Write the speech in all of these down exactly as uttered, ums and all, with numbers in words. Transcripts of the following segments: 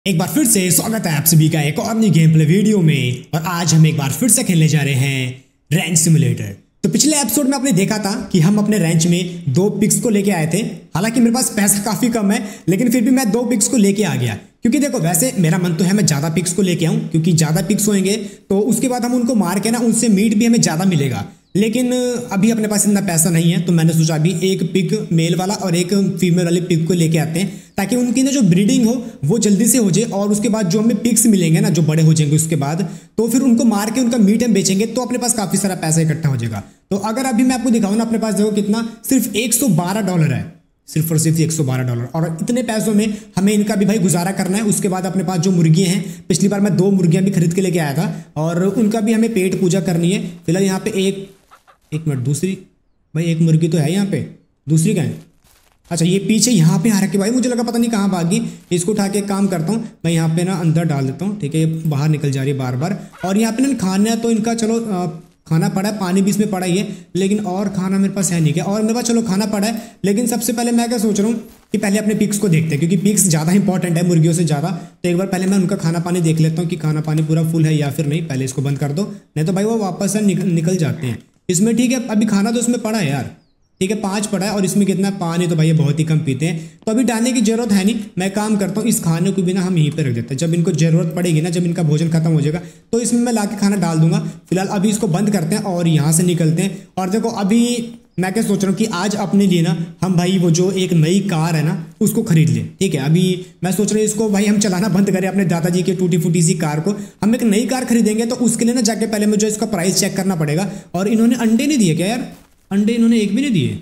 एक बार फिर से स्वागत है आप सभी का एक और नई गेम प्ले वीडियो में। और आज हम एक बार फिर से खेलने जा रहे हैं रैंच सिमुलेटर। तो पिछले एपिसोड में आपने देखा था कि हम अपने रैंच में दो पिग्स को लेके आए थे। हालांकि मेरे पास पैसा काफी कम है, लेकिन फिर भी मैं दो पिग्स को लेके आ गया, क्योंकि देखो वैसे मेरा मन तो है मैं ज्यादा पिग्स को लेके आऊं, क्योंकि ज्यादा पिग्स होंगे तो उसके बाद हम उनको मार के ना उनसे मीट भी हमें ज्यादा मिलेगा। लेकिन अभी अपने पास इतना पैसा नहीं है, तो मैंने सोचा अभी एक पिग मेल वाला और एक फीमेल वाले पिग को लेके आते हैं, ताकि उनकी ना जो ब्रीडिंग हो वो जल्दी से हो जाए। और उसके बाद जो हमें पिग्स मिलेंगे ना, जो बड़े हो जाएंगे उसके बाद, तो फिर उनको मार के उनका मीट हम बेचेंगे, तो अपने पास काफी सारा पैसा इकट्ठा हो जाएगा। तो अगर अभी मैं आपको दिखाऊं ना, अपने पास देखो कितना, सिर्फ एक सौ बारह डॉलर है, सिर्फ और सिर्फ एक सौ बारह डॉलर। और इतने पैसों में हमें इनका भी भाई गुजारा करना है। उसके बाद अपने पास जो मुर्गियां हैं, पिछली बार मैं दो मुर्गियां भी खरीद के लेके आया था, और उनका भी हमें पेट पूजा करनी है। फिलहाल यहाँ पे एक एक मिनट, दूसरी भाई एक मुर्गी तो है यहाँ पे, दूसरी कहाँ है? अच्छा ये पीछे यहाँ पे आ रखी भाई, मुझे लगा पता नहीं कहाँ भागी। इसको उठा के एक काम करता हूँ, मैं यहाँ पे ना अंदर डाल देता हूँ, ठीक है। ये बाहर निकल जा रही है बार बार। और यहाँ पे ना खाना तो इनका चलो आ, खाना पड़ा है, पानी भी इसमें पड़ा ही है, लेकिन और खाना मेरे पास है नहीं क्या? और मेरे पास चलो खाना पड़ा है, लेकिन सबसे पहले मैं क्या सोच रहा हूँ कि पहले अपने पिग्स को देखते हैं, क्योंकि पिग्स ज़्यादा इंपॉर्टेंट है मुर्गियों से ज़्यादा। तो एक बार पहले मैं उनका खाना पानी देख लेता हूँ कि खाना पानी पूरा फुल है या फिर नहीं। पहले इसको बंद कर दो, नहीं तो भाई वो वापस से निकल निकल जाते हैं इसमें, ठीक है। अभी खाना तो इसमें पड़ा है यार, ठीक है, पाँच पड़ा है। और इसमें कितना पानी, तो भाई ये बहुत ही कम पीते हैं, तो अभी डालने की जरूरत है नहीं। मैं काम करता हूँ, इस खाने को भी ना हम यहीं पे रख देते हैं। जब इनको जरूरत पड़ेगी ना, जब इनका भोजन खत्म हो जाएगा, तो इसमें मैं लाके खाना डाल दूंगा। फिलहाल अभी इसको बंद करते हैं और यहाँ से निकलते हैं। और देखो अभी मैं क्या सोच रहा हूँ कि आज अपने लिए ना हम भाई वो जो एक नई कार है ना उसको खरीद लें, ठीक है। अभी मैं सोच रहा हूँ इसको भाई हम चलाना बंद करें, अपने दादाजी की टूटी फूटी सी कार को। हम एक नई कार खरीदेंगे, तो उसके लिए ना जाके पहले मुझे इसका प्राइस चेक करना पड़ेगा। और इन्होंने अंडे नहीं दिए क्या यार? अंडे इन्होंने एक भी नहीं दिए।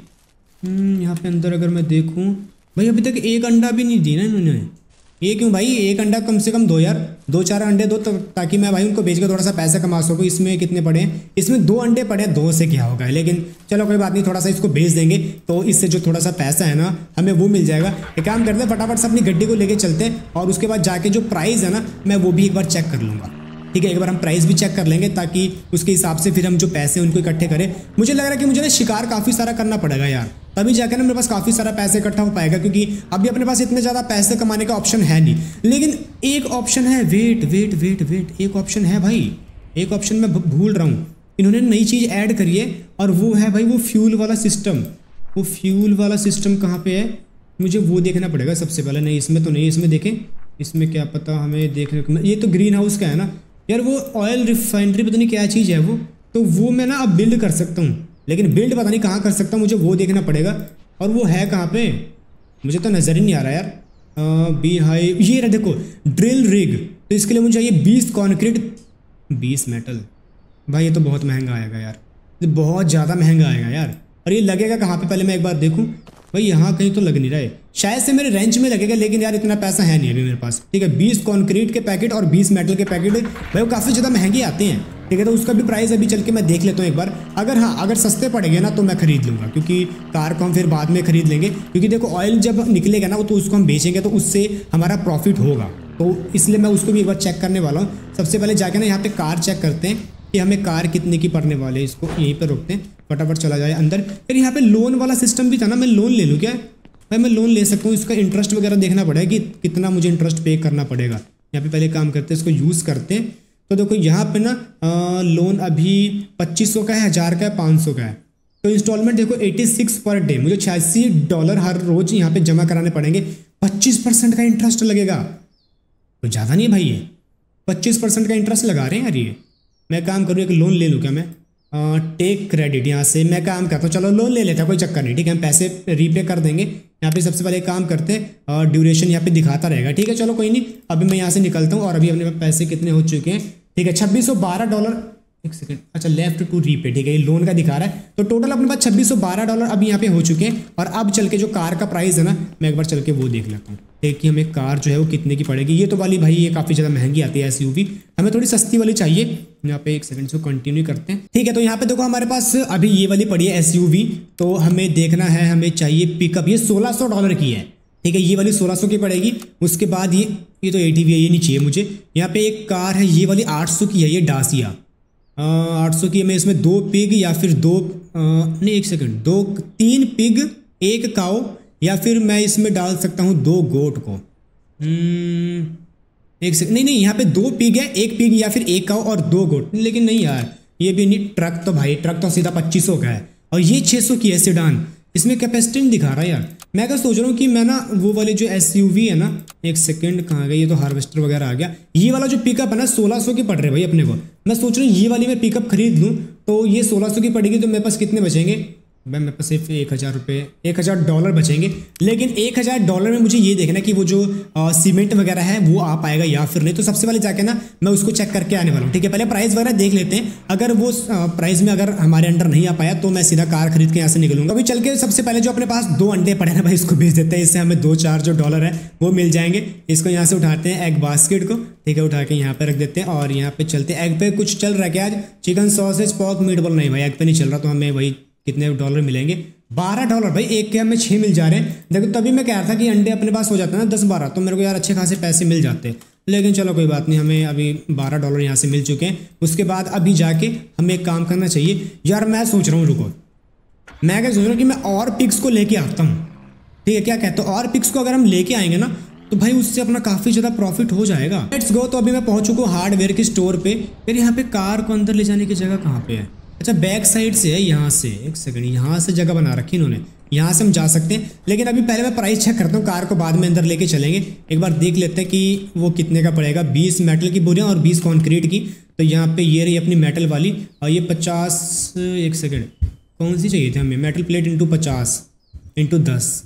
यहाँ पे अंदर अगर मैं देखूँ भाई, अभी तक एक अंडा भी नहीं दिया ना इन्होंने। ये क्यों भाई? एक अंडा कम से कम दो यार, दो चार अंडे दो, तो ताकि मैं भाई उनको बेच के थोड़ा सा पैसा कमा सकूँ। इसमें कितने पड़े हैं? इसमें दो अंडे पड़े हैं, दो से क्या होगा, लेकिन चलो कोई बात नहीं, थोड़ा सा इसको बेच देंगे, तो इससे जो थोड़ा सा पैसा है ना हमें वो मिल जाएगा। एक काम करते हैं, फटाफट से अपनी गड्डी को लेके चलते हैं, और उसके बाद जाके जो प्राइस है ना मैं वो भी एक बार चेक कर लूँगा, ठीक है। एक बार हम प्राइस भी चेक कर लेंगे, ताकि उसके हिसाब से फिर हम जो पैसे उनको इकट्ठे करें। मुझे लग रहा है कि मुझे ना शिकार काफ़ी सारा करना पड़ेगा यार, तभी जाकर ना मेरे पास काफ़ी सारा पैसे इकट्ठा हो पाएगा, क्योंकि अभी अपने पास इतने ज़्यादा पैसे कमाने का ऑप्शन है नहीं। लेकिन एक ऑप्शन है, वेट वेट वेट वेट एक ऑप्शन है भाई, एक ऑप्शन मैं भूल रहा हूँ। इन्होंने नई चीज़ ऐड करी है, और वो है भाई वो फ्यूल वाला सिस्टम। वो फ्यूल वाला सिस्टम कहाँ पे है? मुझे वो देखना पड़ेगा सबसे पहले। नहीं इसमें तो नहीं, इसमें देखें, इसमें क्या पता हमें देखने को। ये तो ग्रीन हाउस का है ना यार, वो ऑयल रिफाइनरी पता नहीं क्या चीज़ है वो, तो वो मैं ना अब बिल्ड कर सकता हूँ, लेकिन बिल्ड पता नहीं कहाँ कर सकता हूँ, मुझे वो देखना पड़ेगा। और वो है कहाँ पे? मुझे तो नज़र ही नहीं आ रहा यार। बी हाई, ये रहा देखो, ड्रिल रिग। तो इसके लिए मुझे चाहिए बीस कॉन्क्रीट, बीस मेटल। भाई ये तो बहुत महंगा आएगा यार, ये बहुत ज़्यादा महंगा आएगा यार। और ये लगेगा कहाँ पे? पहले मैं एक बार देखूँ भाई, यहाँ कहीं तो लग नहीं रहा है, शायद से मेरे रेंच में लगेगा, लेकिन यार इतना पैसा है नहीं अभी मेरे पास, ठीक है। बीस कॉन्क्रीट के पैकेट और बीस मेटल के पैकेट भाई वो काफ़ी ज़्यादा महंगे आते हैं, ठीक है। तो उसका भी प्राइस अभी चल के मैं देख लेता हूँ एक बार। अगर हाँ अगर सस्ते पड़ेंगे ना तो मैं खरीद लूँगा, क्योंकि कार को हम फिर बाद में खरीद लेंगे, क्योंकि देखो ऑयल जब निकलेगा ना तो उसको हम बेचेंगे, तो उससे हमारा प्रॉफिट होगा। तो इसलिए मैं उसको भी एक बार चेक करने वाला हूँ। सबसे पहले जाके ना यहाँ पे कार चेक करते हैं कि हमें कार कितने की पड़ने वाले है। इसको यहीं पर रोकते हैं, फटाफट चला जाए अंदर। फिर यहाँ पे लोन वाला सिस्टम भी था ना, मैं लोन ले लूँ क्या भाई? मैं लोन ले सकता हूँ, इसका इंटरेस्ट वगैरह देखना पड़ेगा कि कितना मुझे इंटरेस्ट पे करना पड़ेगा। यहाँ पे पहले काम करते हैं, इसको यूज़ करते हैं। तो देखो यहाँ पे ना आ, लोन अभी पच्चीस सौ का है, हज़ार का है, पाँच सौ का है। तो इंस्टॉलमेंट देखो छियासी पर डे, मुझे छियासी डॉलर हर रोज यहाँ पे जमा कराने पड़ेंगे। पच्चीस परसेंट का इंटरेस्ट लगेगा, तो ज़्यादा नहीं है भाई, ये पच्चीस परसेंट का इंटरेस्ट लगा रहे हैं यार। ये मैं काम करूँ, एक लोन ले लूँ क्या मैं? टेक क्रेडिट, यहाँ से मैं काम करता हूँ, चलो लोन ले लेता, कोई चक्कर नहीं, ठीक है। हम पैसे रीपे कर देंगे। यहाँ पे सबसे पहले काम करते हैं, और ड्यूरेशन यहाँ पे दिखाता रहेगा, ठीक है। चलो कोई नहीं, अभी मैं यहाँ से निकलता हूँ। और अभी अपने पैसे कितने हो चुके हैं, ठीक है, छब्बीस सौ बारह डॉलर। एक सेकंड, अच्छा लेफ्ट टू रीपे, ठीक है, ये लोन का दिखा रहा है। तो टोटल अपने पास छब्बीस सौ बारह डॉलर अभी यहाँ पे हो चुके हैं। और अब चल के जो कार का प्राइस है ना, मैं एक बार चल के वो देख लेता हूँ, ठीक है, हमें कार जो है वो कितने की पड़ेगी। ये तो वाली भाई ये काफ़ी ज़्यादा महंगी आती है एसयूवी, हमें थोड़ी सस्ती वाली चाहिए। यहाँ पे एक सेकंड से कंटिन्यू करते हैं, ठीक है। तो यहाँ पे देखो हमारे पास अभी ये वाली पड़ी है एसयूवी, तो हमें देखना है, हमें चाहिए पिकअप, ये सोलह सौ डॉलर की है, ठीक है। ये वाली सोलह सौ की पड़ेगी। उसके बाद ये ये तो एटीवी है, ये नहीं चाहिए मुझे। यहाँ पे एक कार है, ये वाली आठ सौ की है, ये डासिया आठ सौ की है। मैं इसमें दो पिग या फिर दो आ, नहीं एक सेकंड, दो तीन पिग एक काऊ, या फिर मैं इसमें डाल सकता हूँ दो गोट को। एक सेकंड, नहीं नहीं यहाँ पे दो पिग है, एक पिग या फिर एक काऊ और दो गोट, लेकिन नहीं यार ये भी नहीं। ट्रक तो भाई ट्रक तो सीधा पच्चीस सौ का है और ये छः सौ की है सेडान, इसमें कैपेसिटी नहीं दिखा रहा यार। मैं क्या सोच रहा हूँ कि मैं ना वो वाले जो एसयूवी है ना, एक सेकंड कहाँ गया, ये तो हार्वेस्टर वगैरह आ गया। ये वाला जो पिकअप है ना सोलह सौ के पड़ रहे भाई अपने को। मैं सोच रहा हूँ ये वाली मैं पिकअप खरीद लूँ तो ये सोलह सौ की पड़ेगी, तो मेरे पास कितने बचेंगे भाई, मेरे पास सिर्फ एक हज़ार रुपये एक हज़ार डॉलर बचेंगे। लेकिन एक हज़ार डॉलर में मुझे ये देखना कि वो जो आ, सीमेंट वगैरह है वो आ पाएगा या फिर नहीं। तो सबसे पहले जाके ना मैं उसको चेक करके आने वाला हूँ, ठीक है। पहले प्राइस वगैरह देख लेते हैं, अगर वो प्राइस में अगर हमारे अंडर नहीं आ पाया तो मैं सीधा कार खरीद के यहाँ से निकलूंगा। अभी चल के सबसे पहले जो अपने पास दो अंडे पड़े हैं भाई इसको बेच देते हैं, इससे हमें दो चार जो डॉलर है वो मिल जाएंगे। इसको यहाँ से उठाते हैं एग बास्केट को, ठीक है, उठा के यहाँ पे रख देते हैं और यहाँ पे चलते हैं। एग पे कुछ चल रहा है क्या आज, chicken sausage pork meat ball, नहीं भाई एग पे नहीं चल रहा। तो हमें वही कितने डॉलर मिलेंगे, बारह डॉलर भाई, एक के हमें छः मिल जा रहे हैं। देखो तभी मैं कह रहा था कि अंडे अपने पास हो जाते हैं ना दस बारह, तो मेरे को यार अच्छे खासे पैसे मिल जाते। लेकिन चलो कोई बात नहीं, हमें अभी बारह डॉलर यहाँ से मिल चुके हैं। उसके बाद अभी जाके हमें एक काम करना चाहिए यार। मैं सोच रहा हूँ, रुको, मैं क्या सोच रहा हूँ कि मैं और पिग्स को लेके आता हूँ, ठीक है, क्या कहते हो। और पिग्स को अगर हम लेके आएंगे ना तो भाई उससे अपना काफ़ी ज़्यादा प्रॉफिट हो जाएगा। Let's go. तो अभी मैं पहुँच चुका हूँ हार्डवेयर के स्टोर पे। फिर यहाँ पे कार को अंदर ले जाने की जगह कहाँ पे है, अच्छा बैक साइड से है, यहाँ से, एक सेकंड, यहाँ से जगह बना रखी इन्होंने, यहाँ से हम जा सकते हैं। लेकिन अभी पहले मैं प्राइस चेक करता हूँ, कार को बाद में अंदर लेके चलेंगे। एक बार देख लेते हैं कि वो कितने का पड़ेगा। बीस मेटल की बोरियाँ और बीस कंक्रीट की। तो यहाँ पे ये रही अपनी मेटल वाली और ये पचास, एक सेकेंड कौन सी चाहिए थी हमें, मेटल प्लेट इंटू पचास इंटू दस,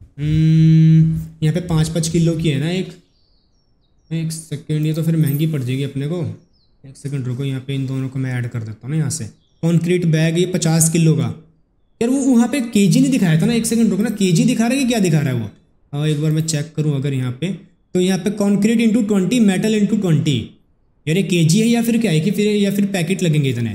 यहाँ पे पाँच पाँच किलो की है ना एक एक सेकेंड, ये तो फिर महंगी पड़ जाएगी अपने को। एक सेकंड रुको, यहाँ पे इन दोनों को मैं ऐड कर देता हूँ ना यहाँ से। कॉन्क्रीट बैग ये पचास किलो का, यार वो वहाँ पे केजी नहीं दिखाया था ना, एक सेकंड रुको ना, केजी दिखा रहा है कि क्या दिखा रहा है वो। हाँ एक बार मैं चेक करूँ अगर यहाँ पे, तो यहाँ पे concrete into twenty, metal into twenty, यार ये केजी है या फिर क्या है कि फिर या फिर पैकेट लगेंगे इतने,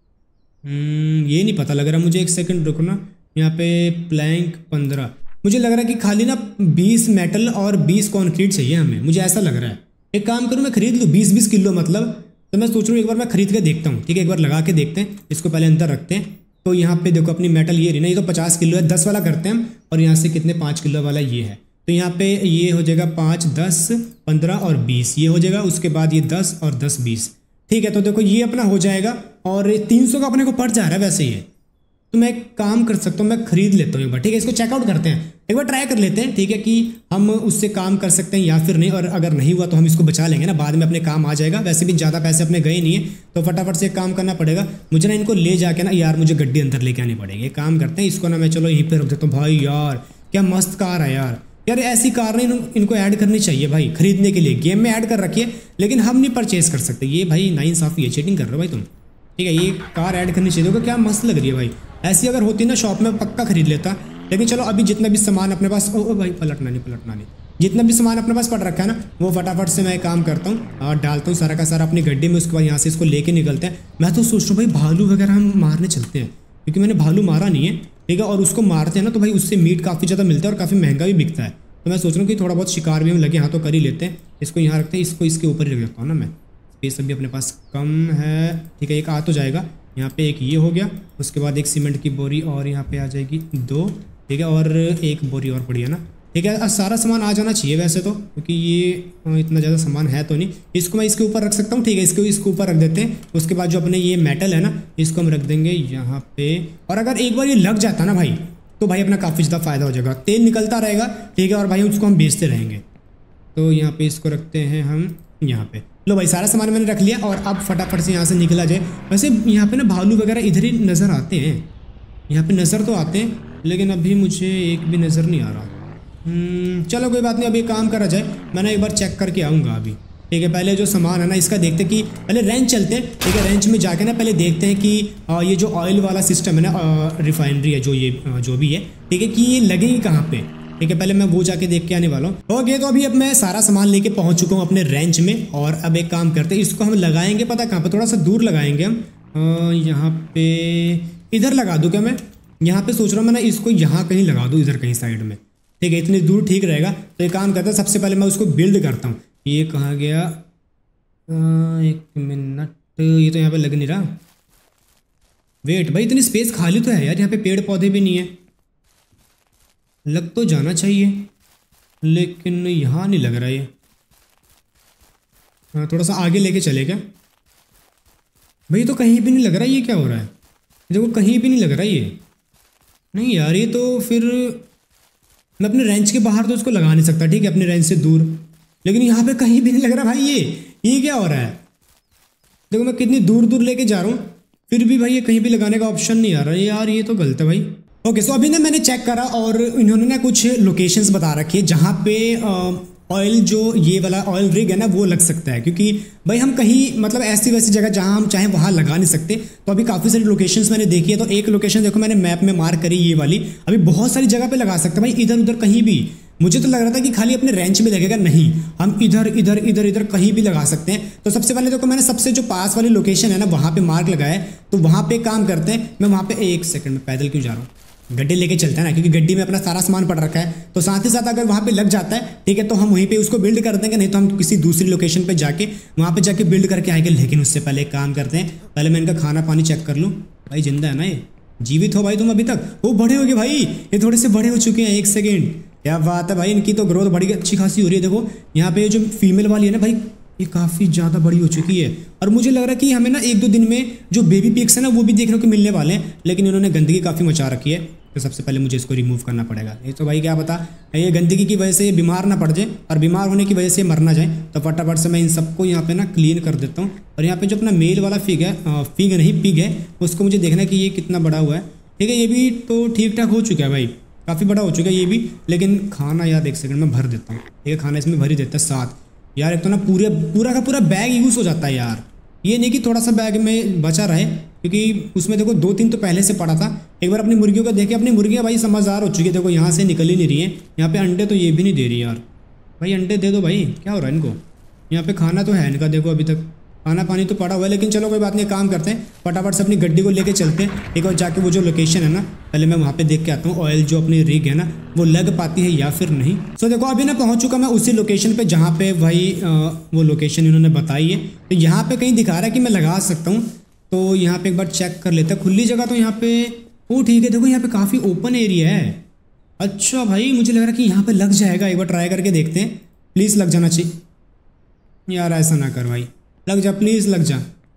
ये नहीं पता लग रहा मुझे। एक सेकंड रुको ना, यहाँ पे प्लैंक पंद्रह, मुझे लग रहा है कि खाली ना बीस मेटल और बीस कॉन्क्रीट चाहिए हमें, मुझे ऐसा लग रहा है। एक काम करूँ मैं खरीद लूँ बीस बीस किलो मतलब, तो मैं सोच रहा हूँ एक बार मैं खरीद के देखता हूँ, ठीक है, एक बार लगा के देखते हैं। इसको पहले अंदर रखते हैं। तो यहाँ पे देखो अपनी मेटल ये रही ना, ये तो पचास किलो है, दस वाला करते हैं हम। और यहाँ से कितने, पाँच किलो वाला ये है, तो यहाँ पे ये हो जाएगा पाँच, दस, पंद्रह और बीस, ये हो जाएगा। उसके बाद ये दस और दस बीस, ठीक है। तो देखो ये अपना हो जाएगा और तीन सौ का अपने को पड़ जा रहा है वैसे ये। तो मैं एक काम कर सकता हूँ, मैं खरीद लेता हूँ एक बार, ठीक है। इसको चेकआउट करते हैं, एक बार ट्राई कर लेते हैं, ठीक है, कि हम उससे काम कर सकते हैं या फिर नहीं। और अगर नहीं हुआ तो हम इसको बचा लेंगे ना, बाद में अपने काम आ जाएगा। वैसे भी ज़्यादा पैसे अपने गए नहीं है, तो फटाफट से एक काम करना पड़ेगा मुझे ना, इनको ले जाके ना यार मुझे गड्डी अंदर लेके आनी पड़ेगी। एक काम करते हैं, इसको ना मैं चलो यहीं पर रख देता हूँ। भाई यार क्या मस्त कार है यार, यार ऐसी कार ना इनको ऐड करनी चाहिए भाई खरीदने के लिए। गेम में ऐड कर रखी है लेकिन हम नहीं परचेज कर सकते। ये भाई नाइंसाफ़ी है, चीटिंग कर रहे हो भाई तुम, ठीक है। ये कार ऐड करनी चाहिए, देखो क्या मस्त लग रही है भाई। ऐसी अगर होती ना शॉप में पक्का खरीद लेता। लेकिन चलो अभी जितना भी सामान अपने पास, ओ, ओ भाई पलटना नहीं पलटना नहीं, जितना भी सामान अपने पास पड़ रखा है ना वो फटाफट से मैं एक काम करता हूँ और डालता हूँ सारा का सारा अपनी गड्डी में। उसके बाद यहाँ से इसको लेके निकलते हैं। मैं तो सोच रहा हूँ भाई भालू वगैरह हम मारने चलते हैं, क्योंकि मैंने भालू मारा नहीं है, ठीक है। और उसको मारते हैं ना तो भाई उससे मीट काफ़ी ज़्यादा मिलता है और काफ़ी महंगा भी बिकता है। तो मैं सोच रहा हूँ कि थोड़ा बहुत शिकार भी हम लगे हाथ तो कर ही लेते हैं। इसको यहाँ रखते हैं, इसको इसके ऊपर ही रख देता हूँ ना मैं, स्पेस अभी अपने पास कम है, ठीक है। एक आ तो जाएगा यहाँ पे, एक ये हो गया। उसके बाद एक सीमेंट की बोरी और यहाँ पे आ जाएगी दो, ठीक है। और एक बोरी और पड़ी है ना, ठीक है। सारा सामान आ जाना चाहिए वैसे तो, क्योंकि ये इतना ज़्यादा सामान है तो नहीं। इसको मैं इसके ऊपर रख सकता हूँ, ठीक है, इसको इसके ऊपर रख देते हैं। उसके बाद जो अपने ये मेटल है ना इसको हम रख देंगे यहाँ पे। और अगर एक बार ये लग जाता ना भाई तो भाई अपना काफ़ी ज़्यादा फायदा हो जाएगा, तेल निकलता रहेगा, ठीक है। और भाई उसको हम बेचते रहेंगे। तो यहाँ पे इसको रखते हैं हम यहाँ पे। लो भाई सारा सामान मैंने रख लिया और अब फटाफट से यहाँ से निकला जाए। वैसे यहाँ पे ना भालू वगैरह इधर ही नज़र आते हैं, यहाँ पे नज़र तो आते हैं लेकिन अभी मुझे एक भी नज़र नहीं आ रहा। चलो कोई बात नहीं, अभी काम करा जाए। मैं ना एक बार चेक करके आऊँगा अभी, ठीक है। पहले जो सामान है ना इसका देखते हैं कि पहले रेंच चलते हैं, ठीक है। रेंच में जाके ना पहले देखते हैं कि आ, ये जो ऑयल वाला सिस्टम है ना, रिफाइनरी है जो ये आ, जो भी है, ठीक है, कि ये लगेगी कहाँ पे, ठीक है। पहले मैं वो जाके देख के आने वाला हूँ। ओके तो अभी अब मैं सारा सामान लेके पहुँच चुका हूँ अपने रेंच में। और अब एक काम करते हैं, इसको हम लगाएंगे पता कहाँ पे, थोड़ा सा दूर लगाएंगे हम। यहाँ पे इधर लगा दूँ क्या मैं, यहाँ पे सोच रहा हूँ मैं ना इसको यहाँ कहीं लगा दूँ, इधर कहीं साइड में, ठीक है। इतनी दूर ठीक रहेगा। तो एक काम करता है, सबसे पहले मैं उसको बिल्ड करता हूँ। ये कहाँ गया, आ, एक मिनट, ये तो यहाँ पे लग नहीं रहा। वेट भाई इतनी स्पेस खाली तो है यार, यहाँ पे पेड़ पौधे भी नहीं है, लग तो जाना चाहिए लेकिन यहाँ नहीं लग रहा ये। हाँ थोड़ा सा आगे लेके चले क्या भाई? तो कहीं भी नहीं लग रहा, ये क्या हो रहा है? देखो कहीं भी नहीं लग रहा ये। नहीं यार ये तो फिर मैं अपने रेंज के बाहर तो इसको लगा नहीं सकता, ठीक है, अपने रेंज से दूर, लेकिन यहाँ पे कहीं भी नहीं लग रहा भाई। ये ये क्या हो रहा है? देखो मैं कितनी दूर दूर लेके जा रहा हूँ, फिर भी भाई ये कहीं भी लगाने का ऑप्शन नहीं आ रहा है यार। ये तो गलत है भाई। ओके सो अभी ना मैंने चेक करा और इन्होंने ना कुछ लोकेशंस बता रखी है जहाँ पे ऑयल जो ये वाला ऑयल रिग है ना वो लग सकता है, क्योंकि भाई हम कहीं मतलब ऐसी वैसी जगह जहाँ हम चाहें वहाँ लगा नहीं सकते। तो अभी काफ़ी सारी लोकेशंस मैंने देखी है, तो एक लोकेशन देखो मैंने मैप में मार्क करी ये वाली। अभी बहुत सारी जगह पे लगा सकते हैं भाई, इधर उधर कहीं भी। मुझे तो लग रहा था कि खाली अपने रेंच में लगेगा, नहीं हम इधर इधर इधर इधर कहीं भी लगा सकते हैं। तो सबसे पहले देखो मैंने सबसे जो पास वाली लोकेशन है ना वहाँ पे मार्क लगाया है, तो वहाँ पे काम करते हैं। मैं वहाँ पे एक सेकंड में पैदल क्यों जा रहा हूँ, गड्डी लेके चलते हैं ना, क्योंकि गड्डी में अपना सारा सामान पड़ रखा है। तो साथ ही साथ अगर वहाँ पे लग जाता है ठीक है तो हम वहीं पे उसको बिल्ड कर देंगे, नहीं तो हम किसी दूसरी लोकेशन पे जाके वहाँ पे जाके बिल्ड करके आएंगे। लेकिन उससे पहले एक काम करते हैं, पहले मैं इनका खाना पानी चेक कर लूँ। भाई जिंदा है ना ये? जीवित हो भाई तुम अभी तक? वो बड़े हो गए भाई, ये थोड़े से बड़े हो चुके हैं। एक सेकेंड, क्या बात है भाई, इनकी तो ग्रोथ बड़ी अच्छी खासी हो रही है। देखो यहाँ पे जो फीमेल वाली है ना भाई, ये काफ़ी ज़्यादा बड़ी हो चुकी है। और मुझे लग रहा है कि हमें ना एक दो दिन में जो बेबी पिग्स है ना वो भी देखने को मिलने वाले हैं, लेकिन इन्होंने गंदगी काफ़ी मचा रखी है। तो सबसे पहले मुझे इसको रिमूव करना पड़ेगा। ये तो भाई क्या पता ये गंदगी की वजह से ये बीमार ना पड़ जाए, और बीमार होने की वजह से मर ना जाए। तो फटाफट से मैं इन सबको यहाँ पे ना क्लीन कर देता हूँ। और यहाँ पे जो अपना मेल वाला फिग है, फिग नहीं पिग है, उसको मुझे देखना है कि ये कितना बड़ा हुआ है। ठीक है ये भी तो ठीक ठाक हो चुका है भाई, काफ़ी बड़ा हो चुका है ये भी। लेकिन खाना यार एक सेकंड में भर देता हूँ, ठीक है, खाना इसमें भर ही देता है साथ। यार एक तो ना पूरे पूरा का पूरा बैग यूज़ हो जाता है यार, ये नहीं कि थोड़ा सा बैग में बचा रहे, क्योंकि उसमें देखो दो तीन तो पहले से पड़ा था। एक बार अपनी मुर्गियों को देखे, अपनी मुर्गियाँ भाई समझदार हो चुकी है। देखो यहाँ से निकल ही नहीं रही है, यहाँ पे अंडे तो ये भी नहीं दे रही यार। भाई अंडे दे दो भाई, क्या हो रहा है इनको? यहाँ पे खाना तो है इनका, देखो अभी तक खाना पानी तो पड़ा हुआ है। लेकिन चलो कोई बात नहीं, काम करते हैं फटाफट से अपनी गड्डी को लेके चलते हैं एक बार जाके। वो जो लोकेशन है ना पहले मैं वहाँ पे देख के आता हूँ, ऑयल जो अपनी रिग है ना वो लग पाती है या फिर नहीं। सो देखो अभी ना पहुँच चुका मैं उसी लोकेशन पे जहाँ पे भाई वो लोकेशन इन्होंने बताई है। तो यहाँ पे कहीं दिखा रहा है कि मैं लगा सकता हूँ, तो यहाँ पे एक बार चेक कर लेते हैं। खुली जगह तो यहाँ पे ओ ठीक है, देखो यहाँ पे काफ़ी ओपन एरिया है। अच्छा भाई मुझे लग रहा है कि यहाँ पे लग जाएगा, एक बार ट्राई करके देखते हैं। प्लीज़ लग जाना चाहिए यार, ऐसा ना कर भाई, लग जा प्लीज़ लग जा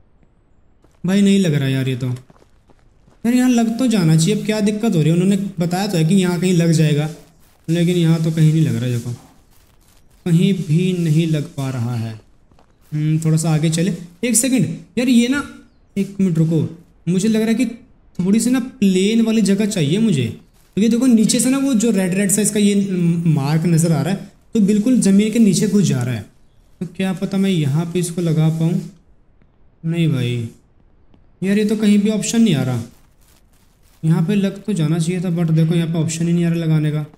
भाई। नहीं लग रहा यार ये तो, यार यहाँ लग तो जाना चाहिए। अब क्या दिक्कत हो रही है? उन्होंने बताया तो है कि यहाँ कहीं लग जाएगा, लेकिन यहाँ तो कहीं नहीं लग रहा है। देखो कहीं भी नहीं लग पा रहा है। थोड़ा सा आगे चले, एक सेकंड यार, ये ना एक मिनट रुको, मुझे लग रहा है कि थोड़ी सी ना प्लेन वाली जगह चाहिए मुझे, क्योंकि देखो नीचे से ना वो जो रेड रेड सा इसका ये मार्क नज़र आ रहा है, तो बिल्कुल ज़मीन के नीचे घुस जा रहा है। तो क्या पता मैं यहाँ पे इसको लगा पाऊँ? नहीं भाई यार ये तो कहीं भी ऑप्शन नहीं आ रहा। यहाँ पे लग तो जाना चाहिए था, बट देखो यहाँ पे ऑप्शन ही नहीं आ रहा लगाने का।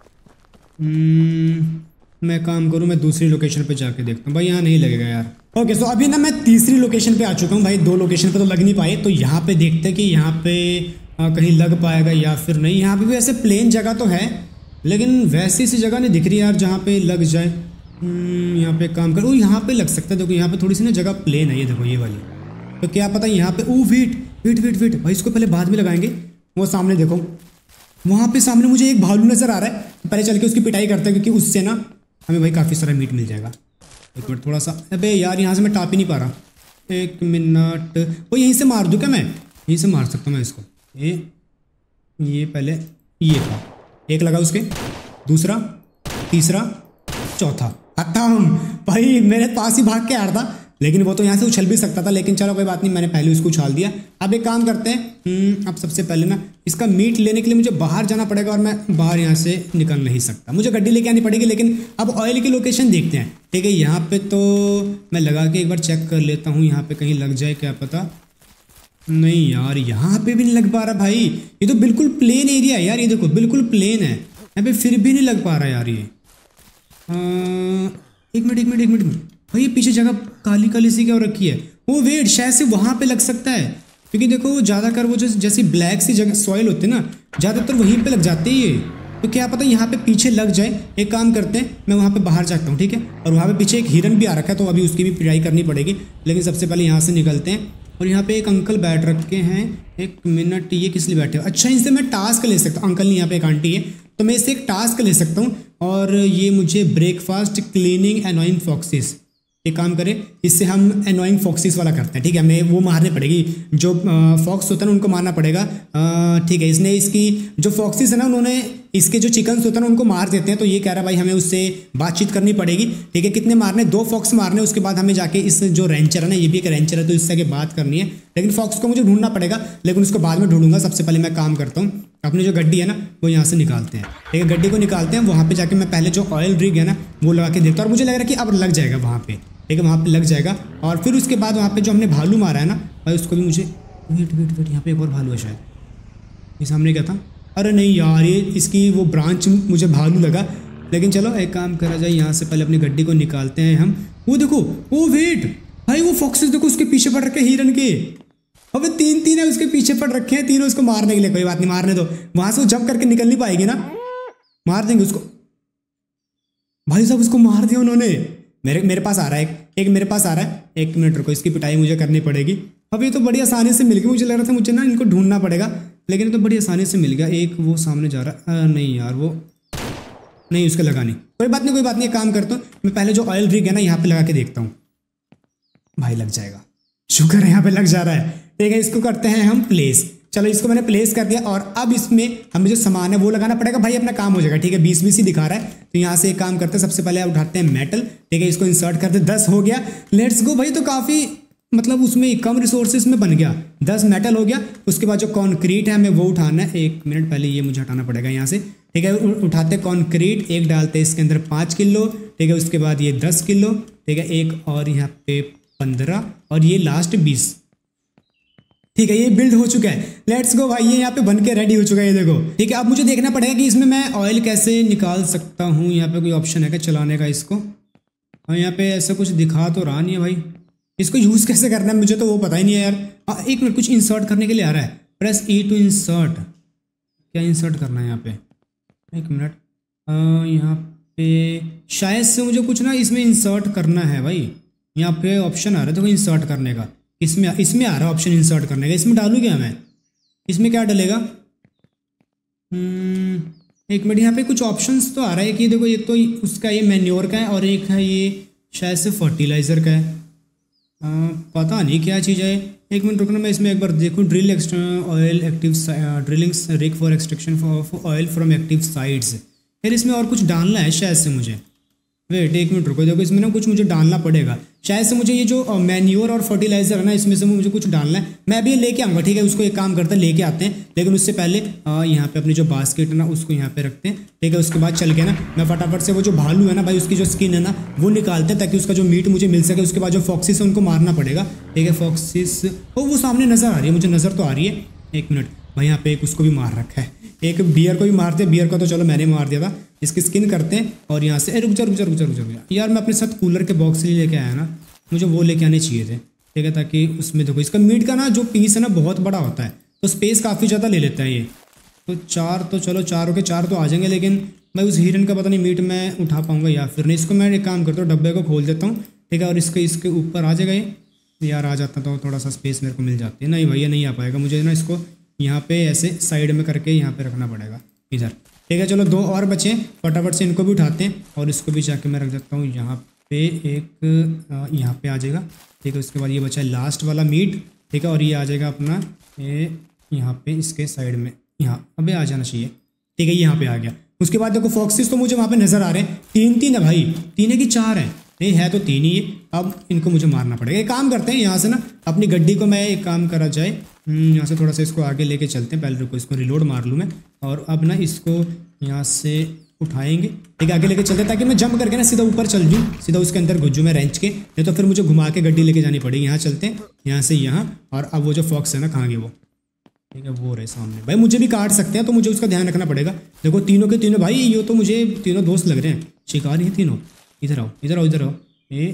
मैं काम करूँ, मैं दूसरी लोकेशन पे जाके देखता हूँ। भाई यहाँ नहीं लगेगा यार। ओके सो अभी ना मैं तीसरी लोकेशन पे आ चुका हूँ भाई, दो लोकेशन पे तो लग नहीं पाए। तो यहाँ पे देखते हैं कि यहाँ पे आ, कहीं लग पाएगा या फिर नहीं। यहाँ पे भी ऐसे प्लेन जगह तो है, लेकिन वैसी सी जगह नहीं दिख रही यार जहाँ पे लग जाए। यहाँ पे काम कर, ओ यहाँ पे लग सकता है। देखो यहाँ पे थोड़ी सी ना जगह प्लेन है, ये देखो ये वाली। तो क्या पता यहाँ पे oh wait wait wait wait भाई, इसको पहले बाद में लगाएंगे। वो सामने देखो, वहाँ पे सामने मुझे एक भालू नजर आ रहा है, पहले चल के उसकी पिटाई करते हैं, क्योंकि उससे ना हमें भाई काफ़ी सारा मीट मिल जाएगा। एक मिनट थोड़ा सा, अबे यार यहाँ से मैं टाप ही नहीं पा रहा। एक मिनट, वो यहीं से मार दूँ क्या? मैं यहीं से मार सकता हूँ मैं इसको। ये ये पहले ये था, एक लगा उसके, दूसरा, तीसरा, चौथा। खत्म भाई, मेरे पास ही भाग के आ रहा था, लेकिन वो तो यहाँ से उछल भी सकता था। लेकिन चलो कोई बात नहीं, मैंने पहले उसको उछाल दिया। अब एक काम करते हैं, अब सबसे पहले ना इसका मीट लेने के लिए मुझे बाहर जाना पड़ेगा, और मैं बाहर यहाँ से निकल नहीं सकता, मुझे गड्डी लेके आनी पड़ेगी। लेकिन अब ऑयल की लोकेशन देखते हैं, ठीक है। यहाँ पे तो मैं लगा के एक बार चेक कर लेता हूँ, यहाँ पे कहीं लग जाए, क्या पता। नहीं यार यहाँ पे भी नहीं लग पा रहा भाई, ये तो बिल्कुल प्लेन एरिया है यार। ये देखो बिल्कुल प्लेन है, यहाँ पे फिर भी नहीं लग पा रहा यार ये। आ, एक मिनट एक मिनट एक मिनट भाई, ये पीछे जगह काली काली सी क्या रखी है? वो वेट, शायद से वहाँ पे लग सकता है, क्योंकि देखो ज़्यादातर वो जो जैसी ब्लैक सी जगह सॉइल होती है ना, ज़्यादातर वहीं पे लग जाते हैं ये। तो क्या पता यहाँ पे पीछे लग जाए। एक काम करते हैं, मैं वहाँ पे बाहर जाता हूँ, ठीक है। और वहाँ पे पीछे एक हिरन भी आ रखा है, तो अभी उसकी भी पिटाई करनी पड़ेगी। लेकिन सबसे पहले यहाँ से निकलते हैं। और यहाँ पे एक अंकल बैठ रखे हैं, एक मिनट, ये किस लिए बैठे हो? अच्छा, इनसे मैं टास्क ले सकता हूँ। अंकल नहीं, यहाँ पे एक आंटी है, तो मैं इससे एक टास्क ले सकता हूँ। और ये मुझे ब्रेकफास्ट क्लीनिंग एनोइंग फॉक्सेस, एक काम करें, इससे हम एनोइंग फॉक्सिस वाला करते हैं। ठीक है, हमें वो मारने पड़ेगी, जो फॉक्स होता है ना उनको मारना पड़ेगा। ठीक है, इसने इसकी जो फॉक्सिस है ना उन्होंने इसके जो चिकन्स होते हैं ना उनको मार देते हैं। तो ये कह रहा है भाई हमें उससे बातचीत करनी पड़ेगी। ठीक है, कितने मारने, दो फॉक्स मारने, उसके बाद हमें जाके इस जो रेंचर है ना, ये भी एक रेंचर है, तो इससे आगे बात करनी है। लेकिन फॉक्स को मुझे ढूंढना पड़ेगा, लेकिन उसको बाद में ढूंढूंगा। सबसे पहले मैं काम करता हूँ, अपनी जो गड्डी है ना वो यहाँ से निकालते हैं। ठीक है, गड्डी को निकालते हैं, वहाँ पे जाके मैं पहले जो ऑयल रिग है ना वो लगा के देखता हूँ, और मुझे लग रहा है कि अब लग जाएगा वहाँ पे। ठीक है, वहाँ पे लग जाएगा। और फिर उसके बाद वहाँ पे जो हमने भालू मारा है ना भाई, उसको भी मुझे वेट वेट वेट यहाँ पे एक और भालू है शायद, ये सामने क्या था? अरे नहीं यार, ये इसकी वो ब्रांच मुझे भालू लगा। लेकिन चलो एक काम करा जाए, यहाँ से पहले अपनी गड्डी को निकालते हैं हम। वो देखो, वो वेट भाई, वो फॉक्सेस देखो उसके पीछे पड़ रखे हिरन के। अबे तीन तीन है उसके पीछे पड़ रखे हैं, तीनों उसको मारने के लिए। कोई बात नहीं, मारने दो, वहां से वो जंप करके निकल नहीं पाएगी ना, मार देंगे उसको। भाई साहब उसको मार दिया उन्होंने। मेरे मेरे पास आ रहा है एक, एक मेरे पास आ रहा है। एक मिनट रुको, इसकी पिटाई मुझे करनी पड़ेगी। अब ये तो बड़ी आसानी से मिल गई, मुझे लग रहा था मुझे ना इनको ढूंढना पड़ेगा, लेकिन ये तो बड़ी आसानी से मिल गया। एक वो सामने जा रहा है, नहीं यार वो नहीं, उसके लगा नहीं। कोई बात नहीं, कोई बात नहीं, एक काम करता हूँ मैं पहले जो ऑयल रिग है ना यहाँ पे लगा के देखता हूँ। भाई लग जाएगा, शुक्र है यहाँ पे लग जा रहा है। ठीक है, इसको करते हैं हम प्लेस। चलो इसको मैंने प्लेस कर दिया, और अब इसमें हमें जो सामान है वो लगाना पड़ेगा। भाई अपना काम हो जाएगा। ठीक है, बीस बीस ही दिखा रहा है, तो यहाँ से एक काम करते हैं, सबसे पहले उठाते हैं मेटल। ठीक है, इसको इंसर्ट करते हैं, दस हो गया, लेट्स गो भाई। तो काफ़ी मतलब उसमें कम रिसोर्सेज में बन गया, दस मेटल हो गया। उसके बाद जो कॉन्क्रीट है हमें वो उठाना है। एक मिनट पहले ये मुझे हटाना पड़ेगा यहाँ से। ठीक है, उठाते कॉन्क्रीट, एक डालते हैं इसके अंदर पाँच किलो। ठीक है, उसके बाद ये दस किलो। ठीक है, एक और यहाँ पे पंद्रह, और ये लास्ट बीस। ठीक है, ये बिल्ड हो चुका है, लेट्स गो भाई। ये यहाँ पे बन के रेडी हो चुका है, ये देखो। ठीक है, अब मुझे देखना पड़ेगा कि इसमें मैं ऑयल कैसे निकाल सकता हूँ। यहाँ पे कोई ऑप्शन है क्या चलाने का इसको? और यहाँ पे ऐसा कुछ दिखा तो रहा नहीं है भाई, इसको यूज़ कैसे करना है मुझे तो वो पता ही नहीं है यार। हाँ एक मिनट, कुछ इंसर्ट करने के लिए आ रहा है, प्रेस ई टू इंसर्ट। क्या इंसर्ट करना है यहाँ पे? एक मिनट, यहाँ पे शायद से मुझे कुछ ना इसमें इंसर्ट करना है भाई। यहाँ पे ऑप्शन आ रहा है देखो इंसर्ट करने का, इसमें इसमें आ रहा है ऑप्शन इंसर्ट करने का। इसमें डालूँ क्या मैं? इसमें क्या डलेगा? एक मिनट, यहाँ पे कुछ ऑप्शंस तो आ रहा है कि देखो, ये तो उसका ये मैन्योर का है, और एक है ये शायद से फर्टिलाइज़र का है। आ, पता नहीं क्या चीज़ है। एक मिनट रुकना, मैं इसमें एक बार देखूँ। Drill oil active drilling rig for extraction for oil from active sites. फिर इसमें और कुछ डालना है शायद से मुझे। वेट एक मिनट रुको, देखो इसमें ना कुछ मुझे डालना पड़ेगा शायद से। मुझे ये जो मैन्योर और फर्टिलाइजर है ना, इसमें से मुझे कुछ डालना है। मैं अभी लेके आऊँगा। ठीक है, उसको एक काम करते हैं, लेके आते हैं। लेकिन उससे पहले यहाँ पे अपनी जो बास्केट है ना उसको यहाँ पे रखते हैं। ठीक है, उसके बाद चल के ना मैं फटाफट से वो जो भालू है ना भाई, उसकी जो स्किन है ना वो निकालते हैं, ताकि उसका जो मीट मुझे मिल सके। उसके बाद जो फॉक्सिस है उनको मारना पड़ेगा। ठीक है, फॉक्सिस वो वो सामने नज़र आ रही है, मुझे नज़र तो आ रही है। एक मिनट भाई, यहाँ पे एक उसको भी मार रखा है, एक बियर को भी मारते हैं। बियर को तो चलो मैंने मार दिया था। इसकी स्किन करते हैं, और यहाँ से रुक जा रुक जा रुक जा रुक जा यार, मैं अपने साथ कूलर के बॉक्स ही लेके आया ना, मुझे वो लेके आने चाहिए थे। ठीक है, ताकि उसमें देखो इसका मीट का ना जो पीस है ना बहुत बड़ा होता है, तो स्पेस काफ़ी ज़्यादा ले लेता है ये। तो चार तो चलो, चारों के चार तो आ जाएंगे, लेकिन मैं उस हिरन का पता नहीं मीट मैं उठा पाऊँगा या फिर नहीं। इसको मैं एक काम करता हूँ, डब्बे को खोल देता हूँ। ठीक है, और इसके इसके ऊपर आ जाएगा ये। यार आ जाता तो थोड़ा सा स्पेस मेरे को मिल जाती है। नहीं भैया नहीं आ पाएगा, मुझे ना इसको यहाँ पे ऐसे साइड में करके यहाँ पे रखना पड़ेगा इधर। ठीक है, चलो दो और बचे, फटाफट से इनको भी उठाते हैं, और इसको भी जाके मैं रख देता हूँ यहाँ पे। एक यहाँ पे आ जाएगा। ठीक है, उसके बाद ये बचा है लास्ट वाला मीट। ठीक है, और ये आ जाएगा अपना ये यहाँ पे इसके साइड में, यहाँ अबे आ जाना चाहिए। ठीक है, यहाँ पे आ गया। उसके बाद देखो फॉक्सिस तो मुझे वहाँ पे नज़र आ रहे हैं, तीन तीन है भाई, तीन है कि चार है? नहीं है तो तीन ही है। अब इनको मुझे मारना पड़ेगा। एक काम करते हैं, यहाँ से ना अपनी गड्डी को मैं एक काम करा जाए, यहाँ से थोड़ा सा इसको आगे लेके चलते हैं। पहले रुको, इसको रिलोड मार लूँ मैं, और अब ना इसको यहाँ से उठाएंगे। ठीक है, आगे लेके चलते हैं, ताकि मैं जंप करके ना सीधा ऊपर चल जाऊँ, सीधा उसके अंदर घुस जाऊँ मैं रेंच के। नहीं तो फिर मुझे घुमा के गड्डी लेके जानी पड़ेगी। यहाँ चलते हैं, यहाँ से यहाँ, और अब वो जो फॉक्स है ना कहाँ गए वो? ठीक है, वो रहे सामने। भाई मुझे भी काट सकते हैं, तो मुझे उसका ध्यान रखना पड़ेगा। देखो तीनों के तीनों भाई, ये तो मुझे तीनों दोस्त लग रहे हैं, शिकारी हैं तीनों। इधर आओ इधर आओ इधर आओ। ये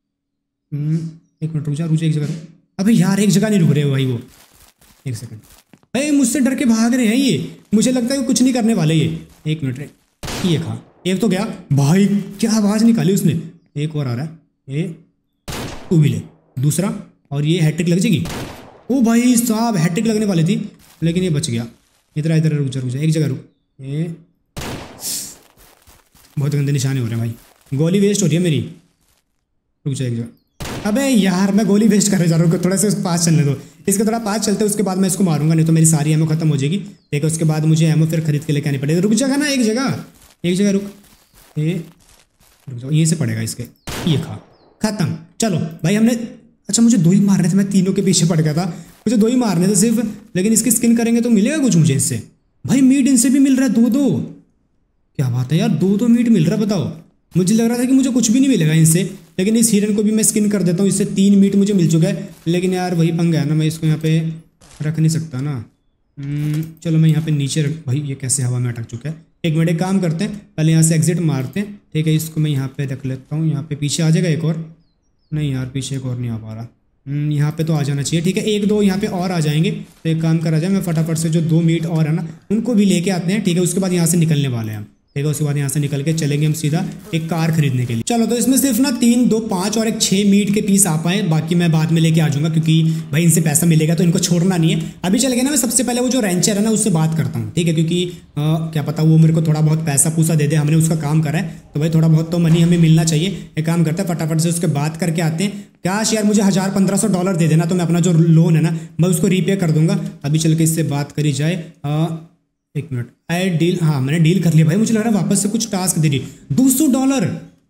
एक मिनट रुक जा, रुक जा एक जगह। अबे यार एक जगह नहीं रुक रहे हो भाई वो, एक सेकंड। भाई मुझसे डर के भाग रहे हैं ये, मुझे लगता है कुछ नहीं करने वाले ये। एक मिनट रे, ये खा, एक तो गया भाई, क्या आवाज़ निकाली उसने। एक और आ रहा है, ये तू भी ले दूसरा, और ये हैट्रिक लग जाएगी। ओ भाई साहब हैट्रिक लगने वाली थी, लेकिन ये बच गया। इधर इधर रुक जा रुक जा एक जगह रुक। ये बहुत गंदे निशाने हो रहे हैं भाई, गोली वेस्ट हो रही है मेरी। रुक जाए एक जगह। अबे यार मैं गोली वेस्ट करने जा रहा हूँ, थोड़ा सा उसके पास चलने दो, इसके थोड़ा पास चलते उसके बाद मैं इसको मारूंगा, नहीं तो मेरी सारी एमओ खत्म हो जाएगी। ठीक है, उसके बाद मुझे एमओ फिर खरीद के लेके आनी पड़ेगी। रुक जाएगा ना एक जगह, एक जगह रुक, ये रुक जाओ, ये से पड़ेगा इसके, ये खा, खत्म। चलो भाई हमने, अच्छा मुझे दो ही मारने थे, मैं तीनों के पीछे पड़ गया था, मुझे दो ही मारने थे सिर्फ, लेकिन इसकी स्किन करेंगे तो मिलेगा कुछ मुझे इससे। भाई मीट इनसे भी मिल रहा है दो दो, क्या बात है यार, दो दो मीट मिल रहा है बताओ। मुझे लग रहा था कि मुझे कुछ भी नहीं मिलेगा इनसे, लेकिन इस हिरन को भी मैं स्किन कर देता हूँ, इससे तीन मीट मुझे मिल चुका है। लेकिन यार वही पंगा है ना, मैं इसको यहाँ पे रख नहीं सकता ना। चलो मैं यहाँ पे नीचे रख, भाई ये कैसे हवा में अटक चुका है। एक मिनट एक काम करते हैं, पहले यहाँ से एग्जिट मारते हैं। ठीक है, इसको मैं यहाँ पे रख लेता हूँ, यहाँ पे पीछे आ जाएगा एक और, नहीं यार पीछे एक और नहीं आ पा रहा, यहाँ पे तो आ जाना चाहिए। ठीक है, एक दो यहाँ पे और आ जाएंगे, तो एक काम करा जाए, मैं फटाफट से जो दो मीट और है ना उनको भी लेके आते हैं। ठीक है, उसके बाद यहाँ से निकलने वाले हैं हम। ठीक है, उसके बाद यहाँ से निकल के चलेंगे हम सीधा एक कार खरीदने के लिए। चलो तो इसमें सिर्फ ना तीन, दो, पाँच और एक छः मीट के पीस आ पाए, बाकी मैं बाद में लेके आ जाऊँगा, क्योंकि भाई इनसे पैसा मिलेगा तो इनको छोड़ना नहीं है। अभी चल गया ना, मैं सबसे पहले वो जो रेंचर है ना उससे बात करता हूँ। ठीक है, क्योंकि आ, क्या पता वो मेरे को थोड़ा बहुत पैसा पूसा दे दे, हमने उसका काम करा है तो भाई थोड़ा बहुत तो मनी हमें मिलना चाहिए। एक काम करते हैं फटाफट से उसके बात करके आते हैं। कैश यार मुझे हज़ार पंद्रह सौ डॉलर दे देना, तो मैं अपना जो लोन है ना मैं उसको रीपे कर दूंगा। अभी चल के इससे बात करी जाए। आ, एक मिनट, आई डील, हाँ मैंने डील कर लिया भाई। मुझे लग रहा है वापस से कुछ टास्क दे रही, दो सौ डॉलर,